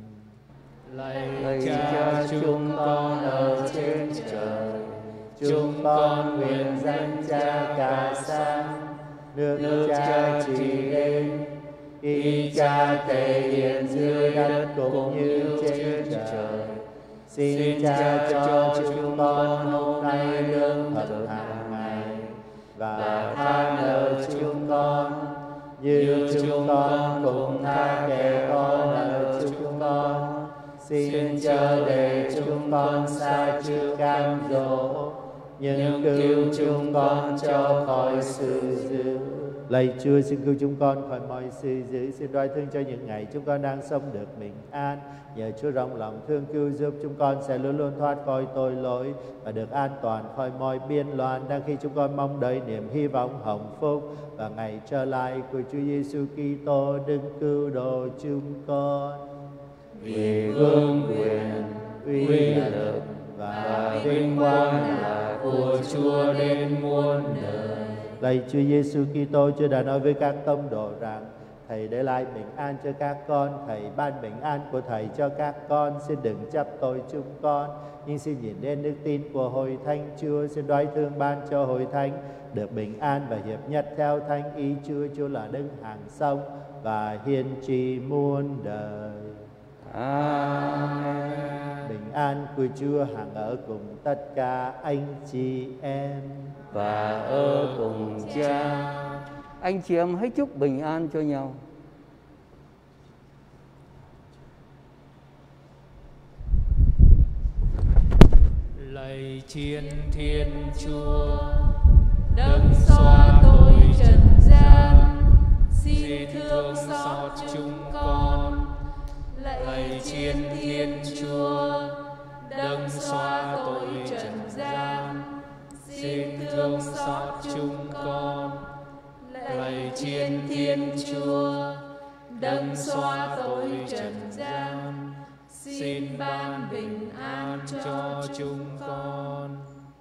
Lạy Cha chúng con ở trên trời, chúng con nguyện danh Cha cả sáng, nước Cha trị đến, ý Cha thể hiện dưới đất cũng như trên trời. Xin Cha cho chúng con hôm nay lương thực hàng ngày, và tha nợ chúng con như chúng con cũng tha kẻ có nợ chúng con. Xin chớ để chúng con sa trước cám dỗ, nhưng cứu chúng con cho khỏi sự dữ. Lạy Chúa, xin cứu chúng con khỏi mọi sự dữ. Xin đoái thương cho những ngày chúng con đang sống được bình an. Nhờ Chúa rộng lòng thương cứu giúp chúng con sẽ luôn luôn thoát khỏi tội lỗi và được an toàn khỏi mọi biên loạn, đang khi chúng con mong đợi niềm hy vọng hồng phúc và ngày trở lại của Chúa Giêsu Kitô đấng cứu độ chúng con. Vì vương quyền, uy lực và vinh quang là của Chúa đến muôn đời. Lạy Chúa Giêsu Kitô, Chúa đã nói với các tông đồ rằng: Thầy để lại bình an cho các con, Thầy ban bình an của Thầy cho các con. Xin đừng chấp tội chúng con, nhưng xin nhìn đến đức tin của Hội Thánh Chúa. Xin đoái thương ban cho Hội Thánh được bình an và hiệp nhất theo thánh ý Chúa. Chúa là đấng hàng sống và hiền trị muôn đời. Amen. Bình an của Chúa hằng ở cùng tất cả anh chị em Và ở cùng Cha. Anh chị em hãy chúc bình an cho nhau. Lạy Thiên Thiên Chúa, đấng xóa tội trần gian, xin thương xót chúng con. lạy Thiên Thiên Chúa, đấng xóa tội trần gian, xin thương xót chúng con. Lạy Thiên Thiên Chúa, đấng xóa tội trần gian, xin ban bình an cho chúng con.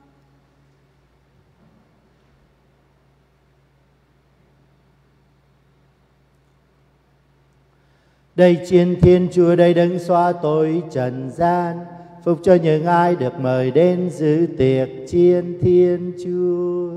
Đây Thiên Thiên Chúa, đây đấng xóa tội trần gian, phúc cho những ai được mời đến dự tiệc Thiên Thiên Chúa.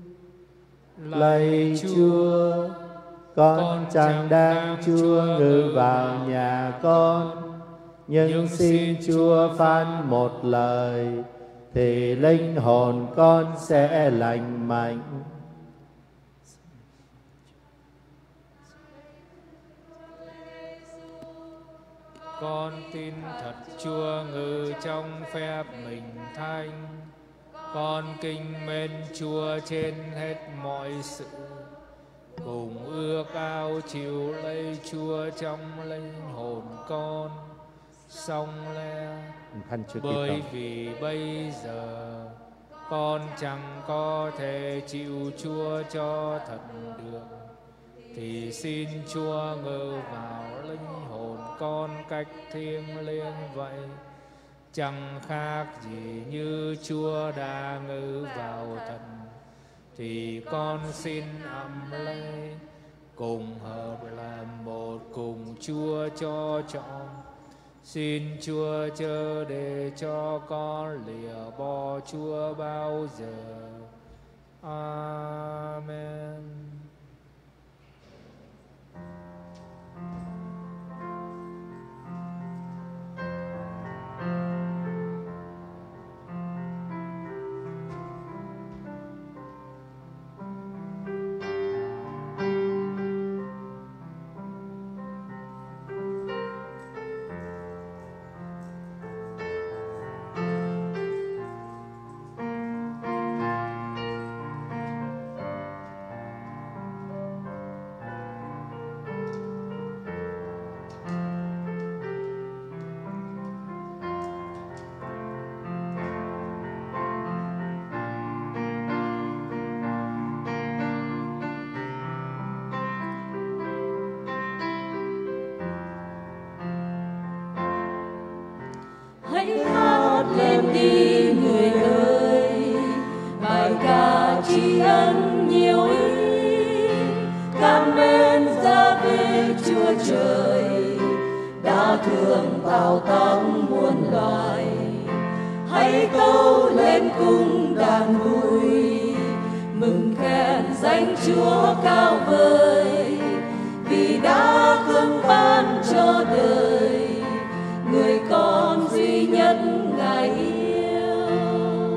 Lạy Chúa, con chẳng đang Chúa ngự vào nhà con, nhưng xin Chúa phán một lời thì linh hồn con sẽ lành mạnh. Con tin thật Chúa ngự trong phép mình thánh, con kính mến Chúa trên hết mọi sự, cùng ước ao chịu lấy Chúa trong linh hồn con. Song le bởi vì bây giờ con chẳng có thể chịu Chúa cho thật được, thì xin Chúa ngự vào linh hồn con cách thiêng liêng vậy. chẳng khác gì như Chúa đã ngự vào thần, thì con xin ấm lấy cùng hợp làm một cùng Chúa cho trọn. Xin Chúa chớ để cho con lìa bỏ Chúa bao giờ. Amen. Hãy hát lên đi người ơi, bài ca tri ân nhiều ý. Cảm ơn Giê-hô-va Chúa Trời đã thương tạo tác muôn loài. Hãy tâu lên cùng đàn vui, mừng khen danh Chúa cao vời, vì đã thương ban cho đời người con duy nhất Ngài yêu.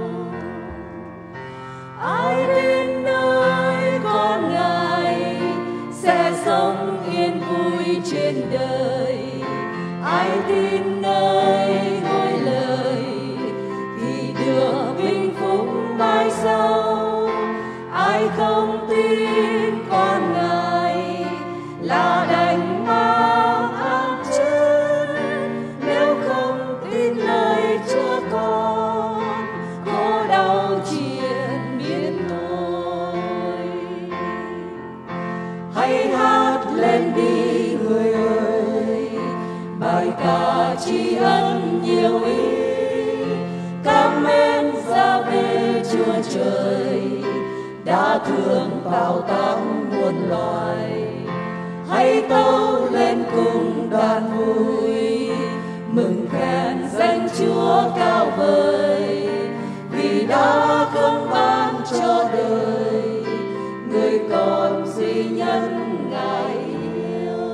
Ai tin nơi con Ngài sẽ sống yên vui trên đời. Ai tin nơi ngôi lời thì được vinh phúc mãi sau. Ai không tin con Ngài là đành mang ác chết. Nếu không tin lời Chúa con, khổ đau triền miên thôi. Hãy hát lên đi người ơi, bài ca tri ân nhiều ý. Cảm ơn Giê-hô-va Chúa Trời đã thương tạo tác muôn loài. Hãy tâu lên cùng đàn vui, mừng khen danh Chúa cao vời, vì đã không ban cho đời người con duy nhất Ngài yêu.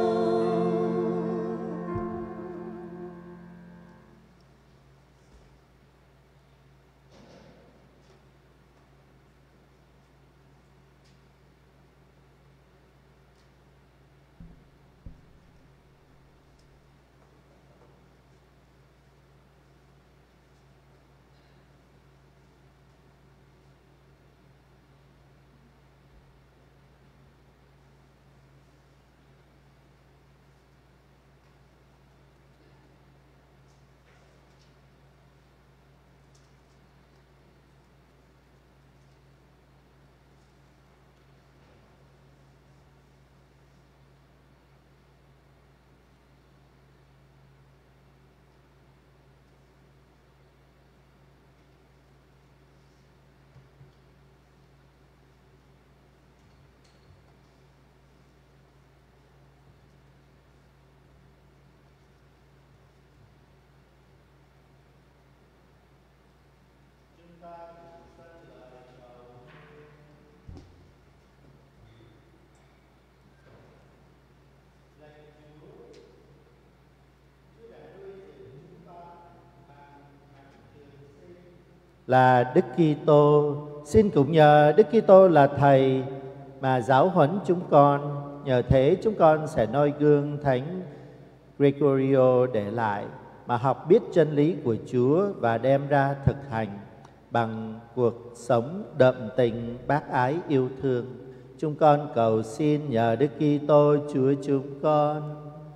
Là Đức Kitô, xin cũng nhờ Đức Kitô là Thầy mà giáo huấn chúng con. Nhờ thế chúng con sẽ noi gương Thánh Gregorio để lại, mà học biết chân lý của Chúa và đem ra thực hành bằng cuộc sống đậm tình bác ái yêu thương. Chúng con cầu xin nhờ Đức Kitô Chúa chúng con.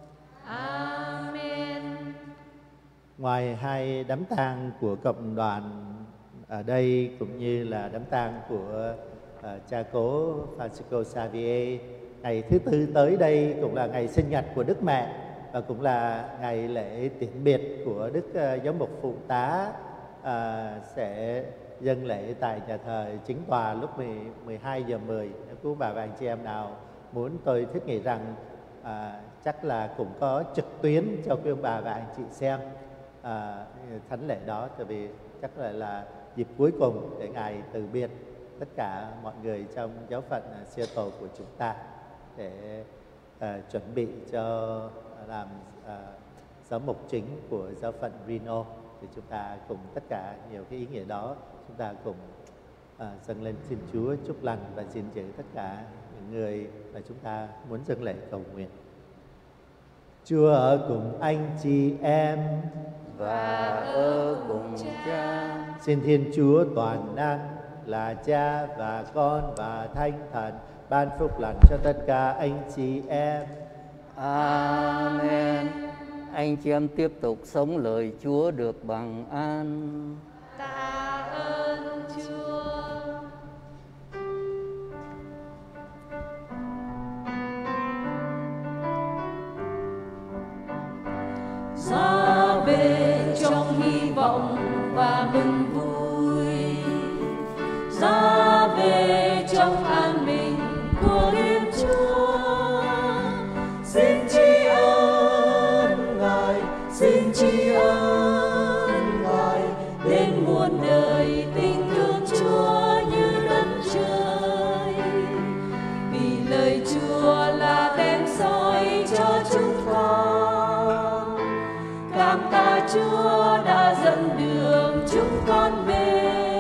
Amen. Ngoài hai đám tang của cộng đoàn ở đây cũng như là đám tang của uh, cha cố Francisco Xavier, ngày thứ tư tới đây cũng là ngày sinh nhật của Đức Mẹ, và cũng là ngày lễ tiễn biệt của Đức uh, Giám mục Phụ tá uh, sẽ dâng lễ tại nhà thờ chính tòa lúc mười hai giờ mười. Nếu quý bà và anh chị em nào muốn, tôi thiết nghĩ rằng à, chắc là cũng có trực tuyến cho quý ông bà và anh chị xem à, thánh lễ đó, tại vì chắc là là dịp cuối cùng để Ngài từ biệt tất cả mọi người trong giáo phận Seattle của chúng ta để à, chuẩn bị cho làm à, giám mục chính của giáo phận Reno. Thì chúng ta cùng tất cả nhiều cái ý nghĩa đó chúng ta cùng à, dâng lên xin Chúa chúc lành và gìn giữ tất cả những người mà chúng ta muốn dâng lễ cầu nguyện. Chúa ở cùng anh chị em và ở cùng Cha. Xin Thiên Chúa toàn năng là Cha và Con và Thánh Thần ban phúc lành cho tất cả anh chị em. Amen. Anh chị em tiếp tục sống lời Chúa được bằng an. Tạ ơn Chúa. Ra về trong hy vọng và mừng vui, ra về trong an bình của Thiên Chúa. Xin tri ân Ngài, xin tri ân Ngài, đến muôn đời tình thương Chúa như đất trời. Vì lời Chúa là đèn soi cho chúng con, cảm tạ Chúa đã dẫn đường chúng con về.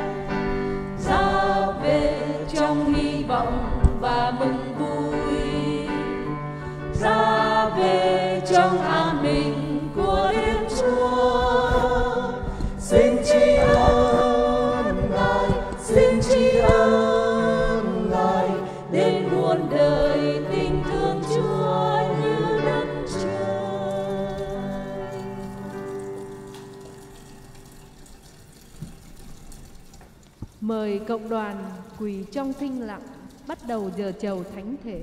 Ra về trong hy vọng và mừng vui, ra về trong an bình của Thiên Chúa. Xin tri ân Ngài, xin tri ân Ngài, đến muôn đời tình thương Chúa như đất trời. Mời cộng đoàn quỳ trong thinh lặng, bắt đầu giờ chầu thánh thể.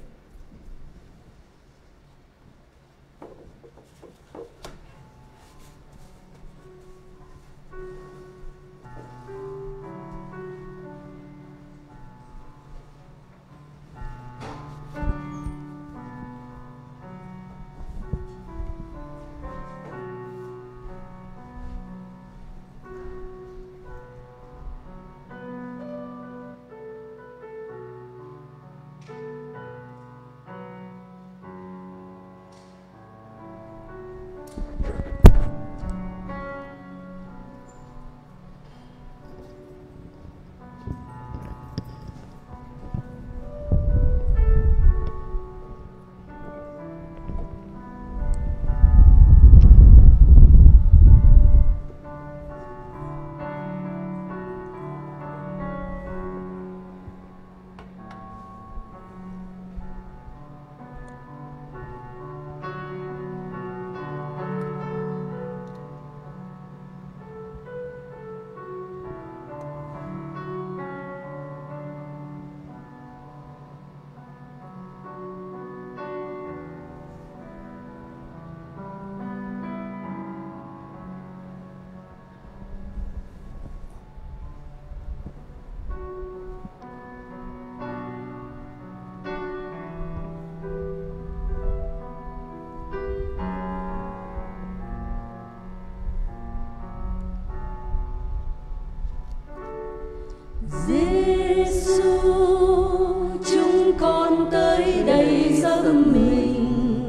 Giêsu, chúng con tới đây dâng mình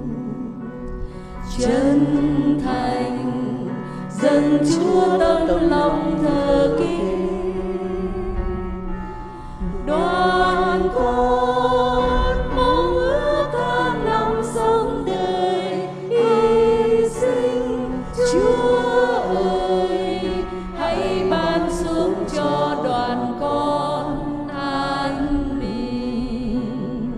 chân thành, dâng Chúa tấm lòng thờ kính. Đoàn con mong ước tháng năm sống đời hy sinh. Chúa ơi, hãy ban xuống cho đoàn con an bình.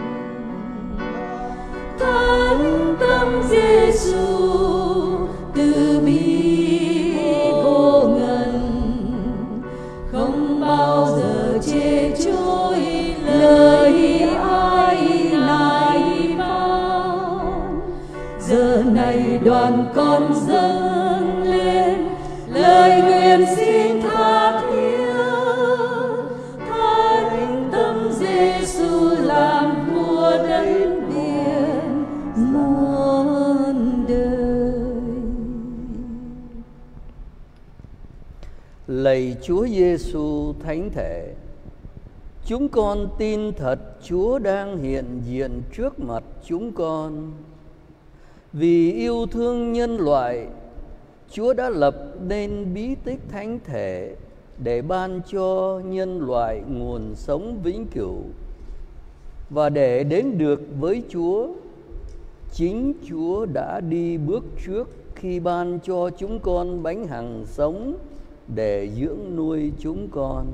Thánh tâm Giêsu từ bi vô ngần, dâng lên lời nguyện xin tha thiết. Thánh tâm Giêsu làm vua đất biển muôn đời. Lạy Chúa Giêsu thánh thể, chúng con tin thật Chúa đang hiện diện trước mặt chúng con. Vì yêu thương nhân loại, Chúa đã lập nên bí tích thánh thể để ban cho nhân loại nguồn sống vĩnh cửu. Và để đến được với Chúa, chính Chúa đã đi bước trước khi ban cho chúng con bánh hằng sống để dưỡng nuôi chúng con.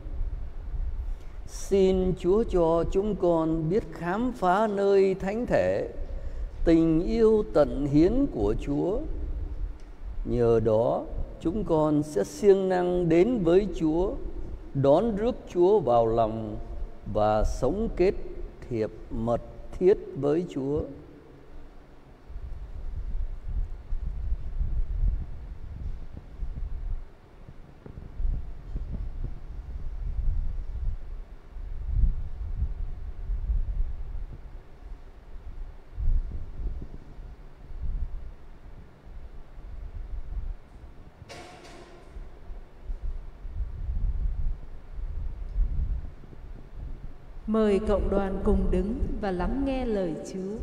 Xin Chúa cho chúng con biết khám phá nơi thánh thể tình yêu tận hiến của Chúa. Nhờ đó chúng con sẽ siêng năng đến với Chúa, đón rước Chúa vào lòng và sống kết hiệp mật thiết với Chúa. Mời cộng đoàn cùng đứng và lắng nghe lời Chúa.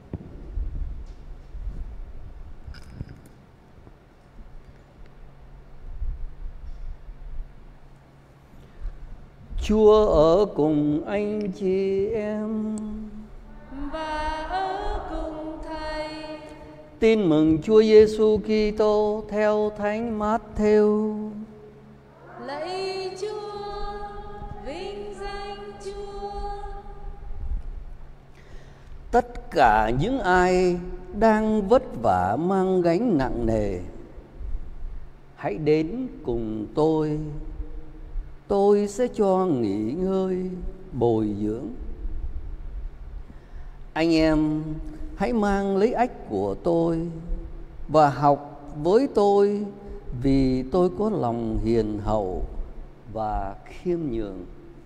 Chúa ở cùng anh chị em và ở cùng Thầy. Tin mừng Chúa Giêsu Kitô theo Thánh Mát-thêu. Lạy Chúa, vinh danh Chúa. Tất cả những ai đang vất vả mang gánh nặng nề, hãy đến cùng tôi. Tôi sẽ cho nghỉ ngơi, bồi dưỡng. Anh em hãy mang lấy ách của tôi và học với tôi, vì tôi có lòng hiền hậu và khiêm nhường.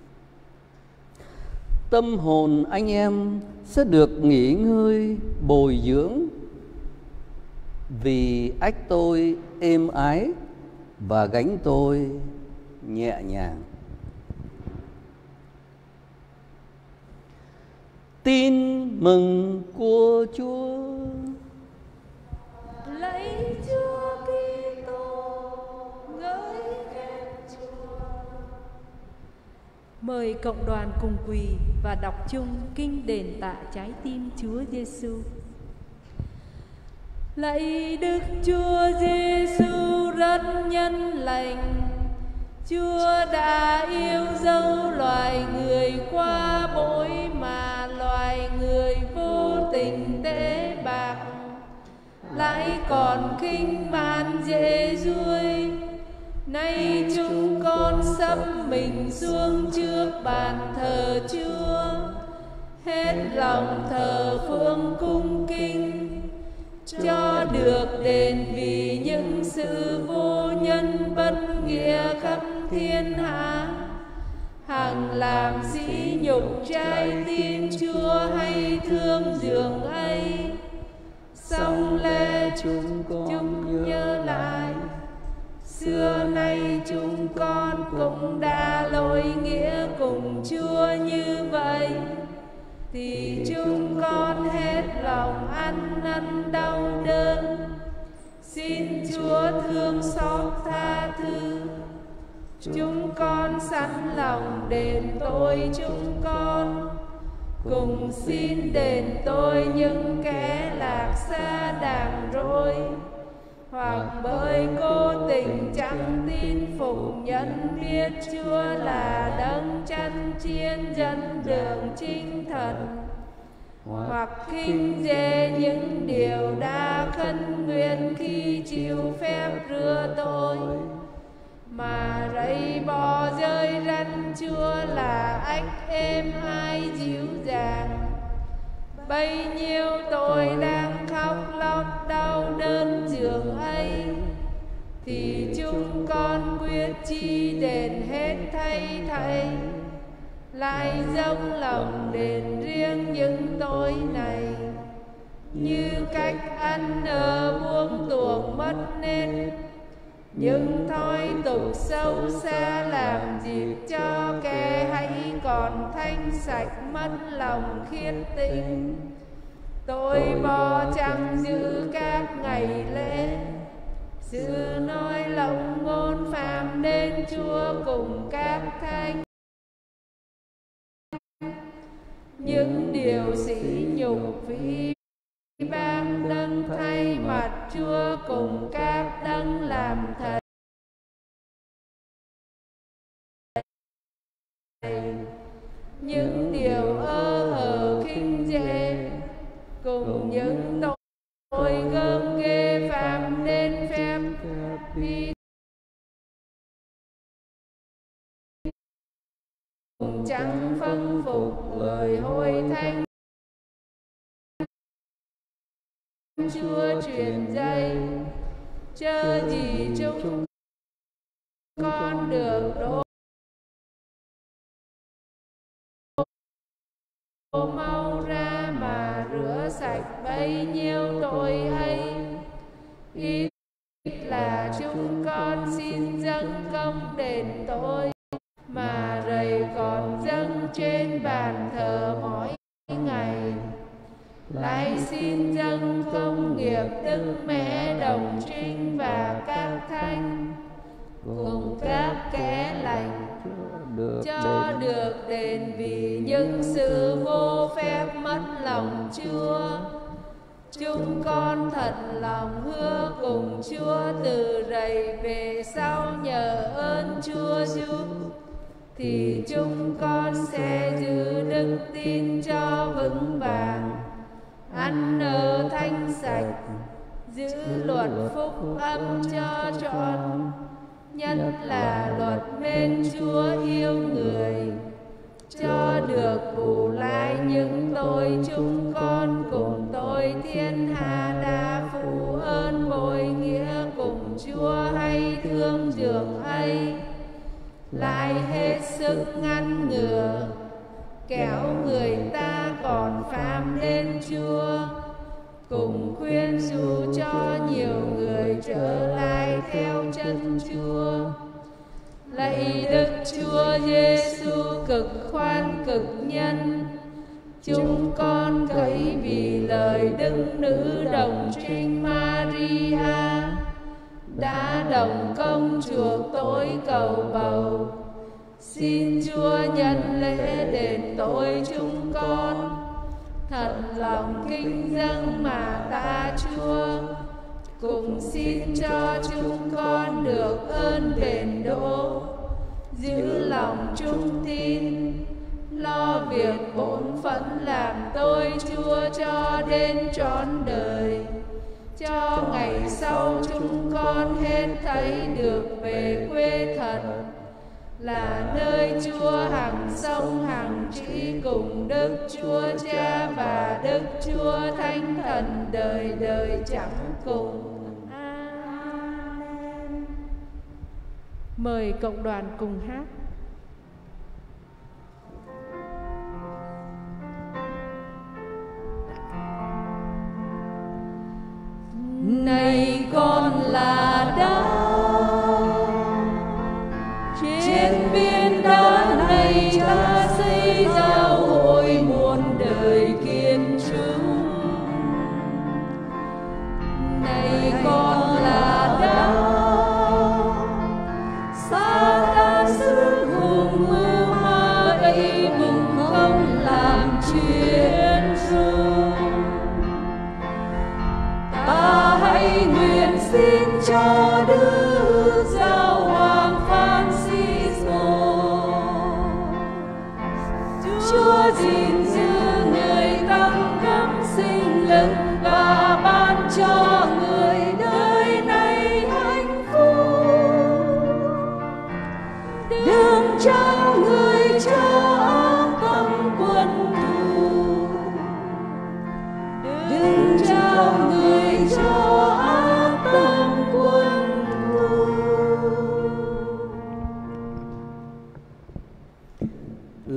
Tâm hồn anh em sẽ được nghỉ ngơi, bồi dưỡng, vì ách tôi êm ái và gánh tôi nhẹ nhàng. Tin mừng của Chúa. Lạy Chúa Kitô, ngợi khen Chúa. Mời cộng đoàn cùng quỳ và đọc chung kinh đền tạ trái tim Chúa Giêsu. Lạy Đức Chúa Giêsu rất nhân lành, Chúa đã yêu dấu loài người qua bỗi mà loài người vô tình tế bạc, lại còn khinh man dễ ruôi. Nay chúng con sắp mình xuống trước bàn thờ Chúa, hết lòng thờ phương cung kính, cho được đền vì những sự vô nhân bất nghĩa khắp thiên hạ. Hằng làm dĩ nhục trái tim Chúa hay thương dường ấy, song lẽ chúng con nhớ lại, xưa nay chúng con cũng đã lỗi nghĩa cùng Chúa như vậy, thì chúng con hết lòng ăn năn đau đớn. Xin Chúa thương xót tha thứ, chúng con sẵn lòng đền tội chúng con, cùng xin đền tôi những kẻ lạc xa đàng rỗi, hoặc bởi cố tình chẳng tin phục nhận biết Chúa là đấng chân chiên dẫn đường chính thật, hoặc khinh dè những điều đã khấn nguyện khi chịu phép rửa tội, mà rẫy bỏ rơi răn Chúa là ách êm ai dịu dàng. Bấy nhiêu tội đang khóc lóc đau đớn giường ấy, thì chúng con quyết chi đền hết thay thảy, lại dâng lòng đền riêng những tội này, như cách ăn ở buông tuồng mất nết, những thói tục xấu xa làm dịp cho kẻ hãy còn thanh sạch mất lòng khiết tinh. Tôi bỏ chẳng giữ các ngày lễ, sự nói lộng ngôn phạm đến Chúa cùng các thánh, những điều sỉ nhục phỉ báng đấng thay mặt Chúa cùng các đấng làm thầy, những điều ơ hờ khinh dễ cùng những tội gớm ghê phạm đến phép vi, cùng chẳng phân phục lời hối thánh Chúa truyền dạy, chớ gì chúng con được đổ mau ra mà rửa sạch bấy nhiêu tội ấy. Ít là chúng con xin dâng công đền tội, mà rầy còn dâng trên bàn thờ mỗi ngày. Lại xin dâng công nghiệp Đức Mẹ Đồng Trinh và các thánh cùng các kẻ lành, cho được đền vì những sự vô phép mất lòng Chúa. Chúng con thật lòng hứa cùng Chúa từ rày về sau, nhờ ơn Chúa giúp, thì chúng con sẽ giữ đức tin cho vững vàng, ăn ở thanh sạch, giữ luật phúc âm cho trọn, nhất là luật mến Chúa yêu người, cho được bù lại những tội chúng con cùng tội thiên hạ đã phụ ơn bội nghĩa cùng Chúa hay thương dường ấy. Lại hết sức ngăn ngừa kẻo người ta còn phạm đến Chúa, cùng khuyên dụ cho nhiều người trở lại theo chân Chúa. Lạy Đức Chúa Giêsu cực khoan cực nhân, chúng con cậy vì lời Đức Nữ Đồng Trinh Maria đã đồng công chuộc tội cầu bầu. Xin Chúa nhận lễ đền tội chúng con, thật lòng kính dâng mà ta Chúa, cùng xin cho chúng con được ơn đền đỗ, giữ lòng trung tín, lo việc bổn phận làm tôi Chúa cho đến trọn đời. Cho ngày sau chúng con hết thấy được về quê thật, là nơi Chúa hằng sống hằng trị cùng Đức Chúa Cha và Đức Chúa Thánh Thần đời đời chẳng cùng. Amen. Mời cộng đoàn cùng hát. Này con là đá trên biên đá này, ta xây giáo hội muôn đời kiên trung. Này con là đá, Sa-tan xứ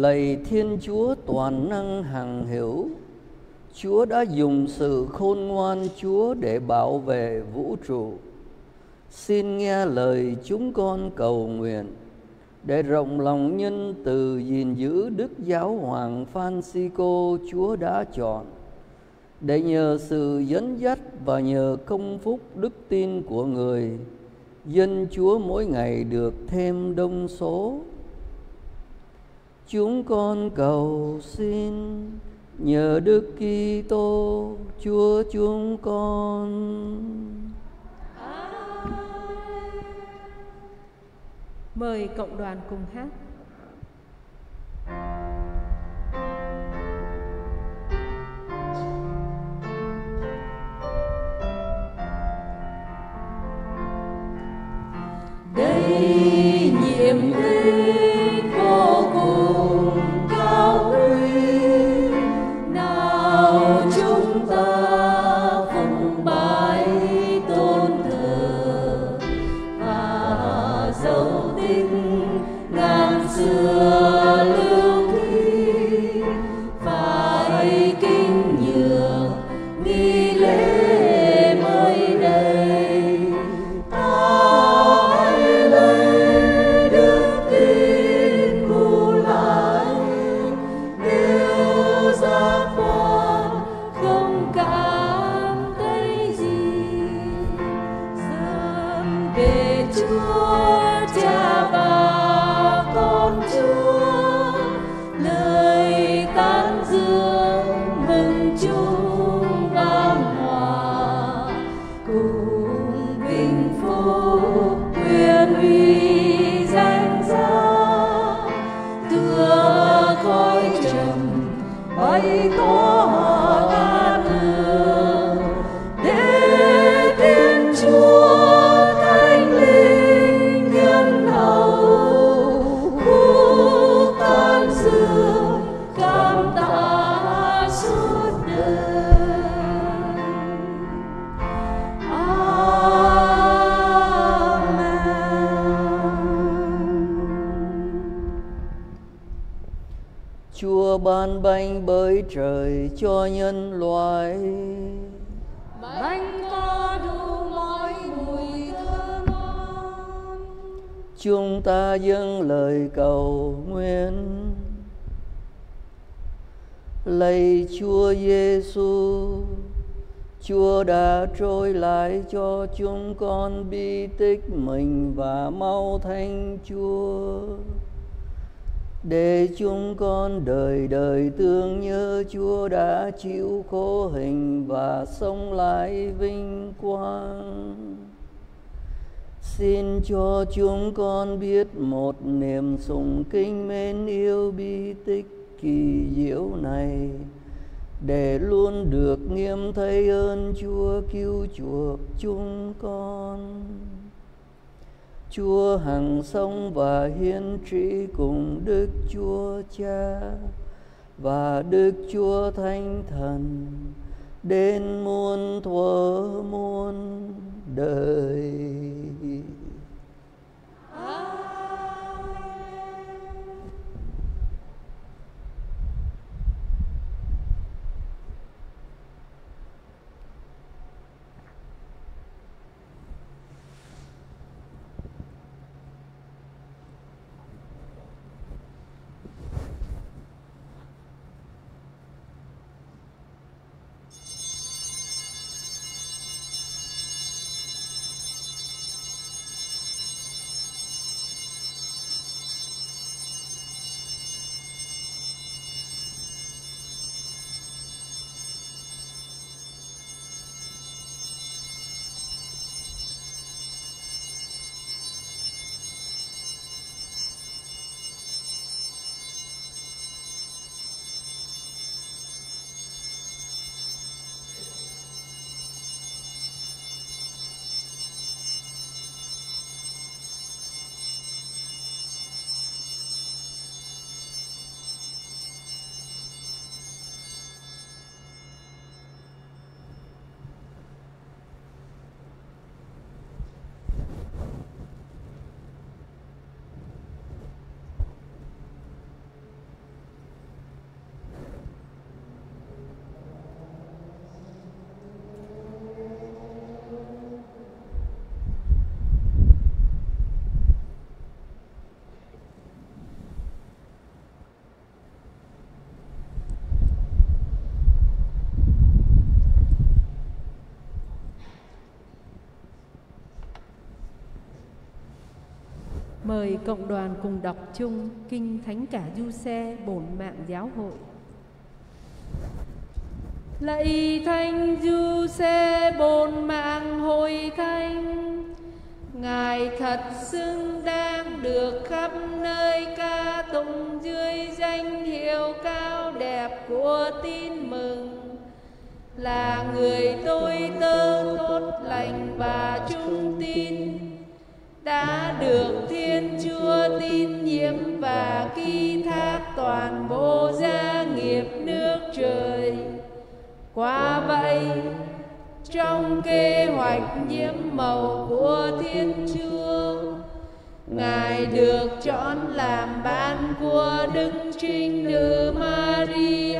Lạy Thiên Chúa toàn năng hằng hữu, Chúa đã dùng sự khôn ngoan Chúa để bảo vệ vũ trụ. Xin nghe lời chúng con cầu nguyện, để rộng lòng nhân từ gìn giữ Đức Giáo hoàng Francisco Chúa đã chọn, để nhờ sự dẫn dắt và nhờ công phúc đức tin của người, dân Chúa mỗi ngày được thêm đông số. Chúng con cầu xin nhờ Đức Kitô Chúa chúng con. Mời cộng đoàn cùng hát. Đây nhiệm linh vô cùng cao quý, nào chúng ta phụng bái tôn thờ và dấu tích ngàn xưa lưu ghi, phải kính nhường nghi lễ mới đây. Ta lấy đức tin cứu lại, nếu giác quan không cảm thấy gì, dâng về Chúa Cha và con Chúa, lời tán dương mừng chung vang hòa, cùng vinh phúc quyền uy danh giá, tựa khói trầm bay tỏa ngàn hương, để Thiên Chúa Thánh Linh nhân hậu khúc tán dương cảm tạ suốt đời. Chúa ban bánh bởi trời cho nhân loại, Bánh có đủ mọi mùi thơm ngon. chúng ta dâng lời cầu nguyện. Lạy Chúa Giêsu, Chúa đã trôi lại cho chúng con bi tích mình và máu Thánh Chúa, để chúng con đời đời thương nhớ Chúa đã chịu khổ hình và sống lại vinh quang. Xin cho chúng con biết một niềm sùng kính mến yêu bi tích kỳ diệu này, để luôn được nghiêm thấy ơn Chúa cứu chuộc chúng con. Chúa hằng sống và hiến trị cùng Đức Chúa Cha và Đức Chúa Thánh Thần đến muôn thuở muôn đời. Mời cộng đoàn cùng đọc chung Kinh Thánh Cả Giuse Bổn Mạng Giáo hội. Lạy Thánh Giuse Bổn Mạng Hội Thánh, Ngài thật xứng đáng được khắp nơi ca tụng dưới danh hiệu cao đẹp của tin mừng, là người tôi tớ tốt lành và trung tín, đã được Thiên Chúa tín nhiệm và ký thác toàn bộ gia nghiệp nước trời. Quả vậy, trong kế hoạch nhiễm màu của Thiên Chúa, Ngài được chọn làm ban của Đức Trinh Nữ Maria,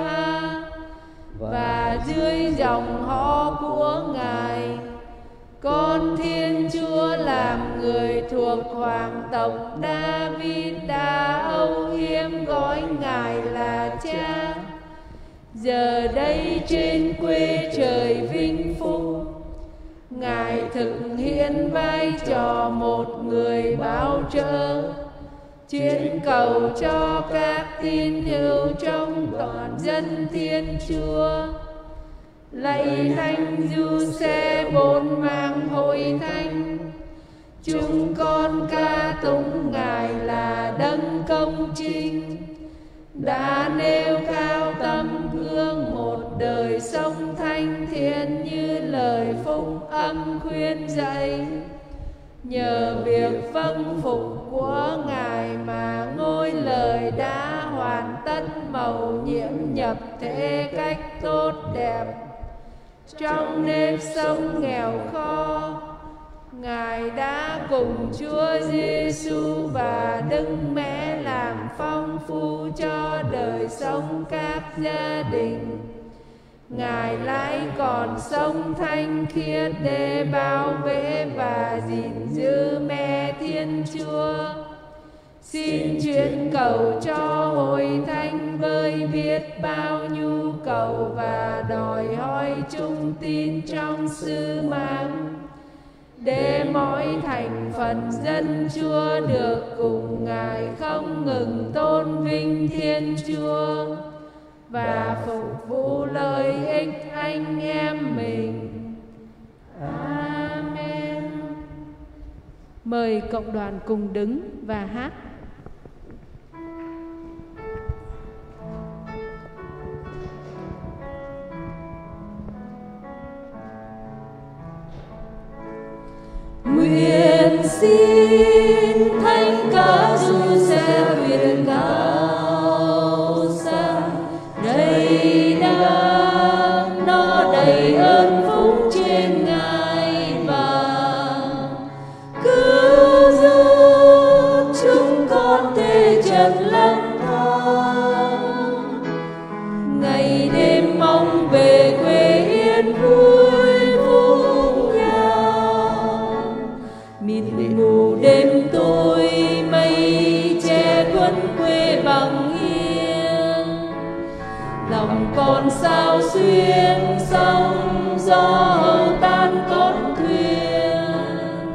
và dưới dòng họ của Ngài, con Thiên Chúa làm người thuộc hoàng tộc David đã âu yếm gọi Ngài là Cha. Giờ đây trên quê trời vinh phúc, Ngài thực hiện vai trò một người bảo trợ, chuyển cầu cho các tín hữu trong toàn dân Thiên Chúa. Lạy Thánh Giuse Bổn Mạng Hội Thánh, chúng con ca tụng Ngài là đấng công chính, đã nêu cao tấm gương một đời sống thanh thiện như lời phúc âm khuyên dạy. Nhờ việc vâng phục của Ngài mà ngôi lời đã hoàn tất mầu nhiệm nhập thể cách tốt đẹp. Trong nếp sống nghèo khó, Ngài đã cùng Chúa Giêsu và Đức Mẹ làm phong phú cho đời sống các gia đình. Ngài lại còn sống thanh khiết để bảo vệ và gìn giữ Mẹ Thiên Chúa. Xin chuyển cầu cho Hội Thánh với biết bao nhu cầu và đòi hỏi trung tín trong sứ mạng, để mỗi thành phần dân Chúa được cùng Ngài không ngừng tôn vinh Thiên Chúa và phục vụ lợi ích anh em mình. Amen. Mời cộng đoàn cùng đứng và hát. Nguyện xin Thánh Cả Giuse quyền cao sang đầy đáp, nó đầy ơn phúc trên Ngài và cứu giúp chúng con thể chân lang thang, ngày đêm mong về quê yên vui. Mịt mù đêm tối mây che khuất quê bằng yên, lòng con sao xuyên sóng gió hầu tan con thuyền.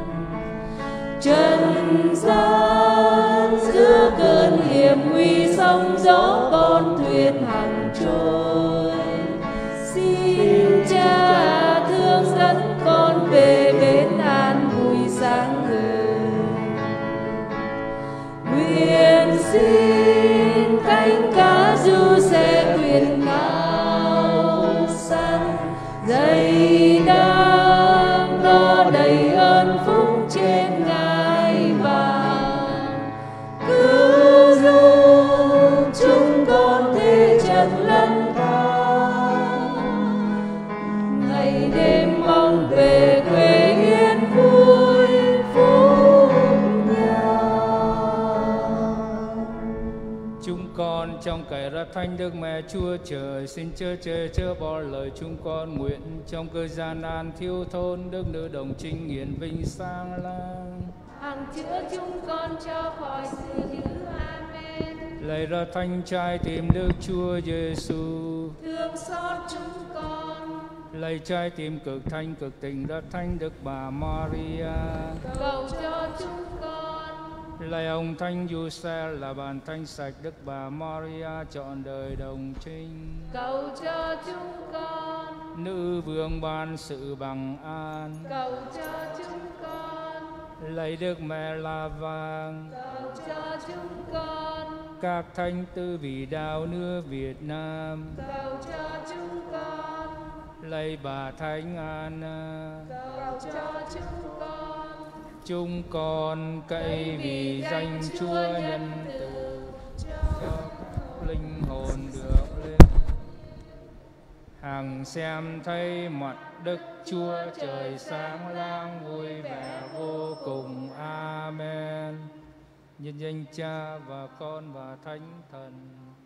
Trần gian giữa cơn hiểm nguy sóng gió con thuyền hàng trôi, xin Cha thương dẫn con về bến an vui sáng ngời. Nguyện xin Thánh Cả Giuse quyền cao sang dày đáp, nó đầy ơn phúc trên Ngài và cứu giúp chúng con thể chân lang thang, ngày đêm mong về quê yên vui phúc nhà. Chúng con trong cậy ra Thánh Đức Mẹ Chúa Trời, xin chớ chê chớ bỏ lời chúng con nguyện trong cơn gian nan thiếu thốn, Đức Nữ Đồng Trinh hiển vinh sáng lang. Hằng chữa chúng con cho khỏi sự dữ. Amen. Lạy ra Thánh Trai tìm Đức Chúa Giêsu, thương xót chúng con. Lạy Trái tim cực thanh cực tình ra Thánh Đức Bà Maria, cầu cho chúng con. Lạy ông Thánh Giuse là bàn thánh sạch, Đức Bà Maria trọn đời đồng trinh. Cầu cho chúng con. Nữ vương ban sự bằng an. Cầu cho chúng con. Lạy Đức Mẹ La Vàng. Cầu cho chúng con. Các thánh tử vì đạo nước Việt Nam. Cầu cho chúng con. Lạy Bà Thánh Anna. Cầu cho chúng con. Chúng con cậy vì danh Chúa nhân từ cho các linh hồn được lên. Hằng xem thấy mặt Đức Chúa trời sáng lang vui vẻ vô cùng. Amen. Nhân danh Cha và Con và Thánh Thần.